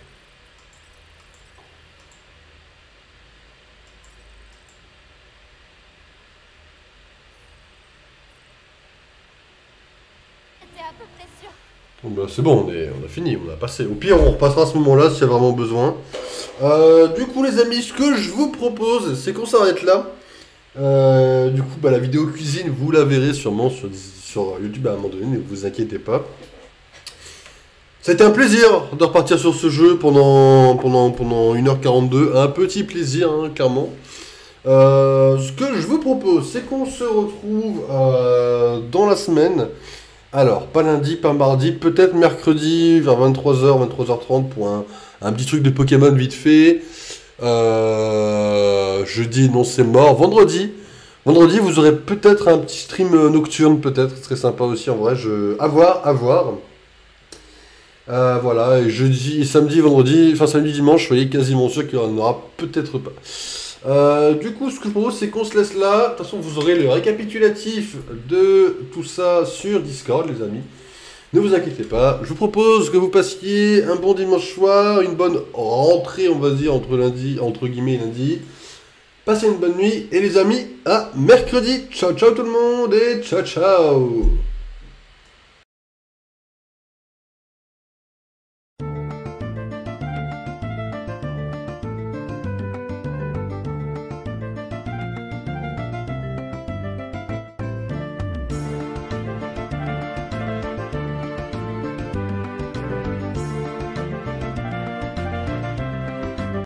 J'étais à peu près sûre. Bon, bah, c'est bon, on, est, on a fini, on a passé. Au pire, on repassera à ce moment-là s'il y a vraiment besoin. Euh, du coup, les amis, ce que je vous propose, c'est qu'on s'arrête là. Euh, du coup, bah, la vidéo cuisine, vous la verrez sûrement sur, sur YouTube à un moment donné, ne vous inquiétez pas. C'était un plaisir de repartir sur ce jeu pendant, pendant, pendant une heure quarante-deux. Un petit plaisir, hein, clairement. Euh, ce que je vous propose, c'est qu'on se retrouve euh, dans la semaine. Alors, pas lundi, pas mardi, peut-être mercredi vers vingt-trois heures, vingt-trois heures trente pour un, un petit truc de Pokémon vite fait. Euh, jeudi, non, c'est mort. Vendredi, vendredi, vous aurez peut-être un petit stream nocturne, peut-être. Ce serait sympa aussi, en vrai. Je... À voir, à voir. Euh, voilà, et jeudi, samedi, vendredi, enfin samedi, dimanche, je voyais quasiment sûr qu'il n'y en aura peut-être pas. Euh, du coup, ce que je propose, c'est qu'on se laisse là. De toute façon, vous aurez le récapitulatif de tout ça sur Discord, les amis. Ne vous inquiétez pas. Je vous propose que vous passiez un bon dimanche soir, une bonne rentrée, on va dire, entre lundi, entre guillemets, lundi. Passez une bonne nuit, et les amis, à mercredi. Ciao, ciao tout le monde, et ciao, ciao.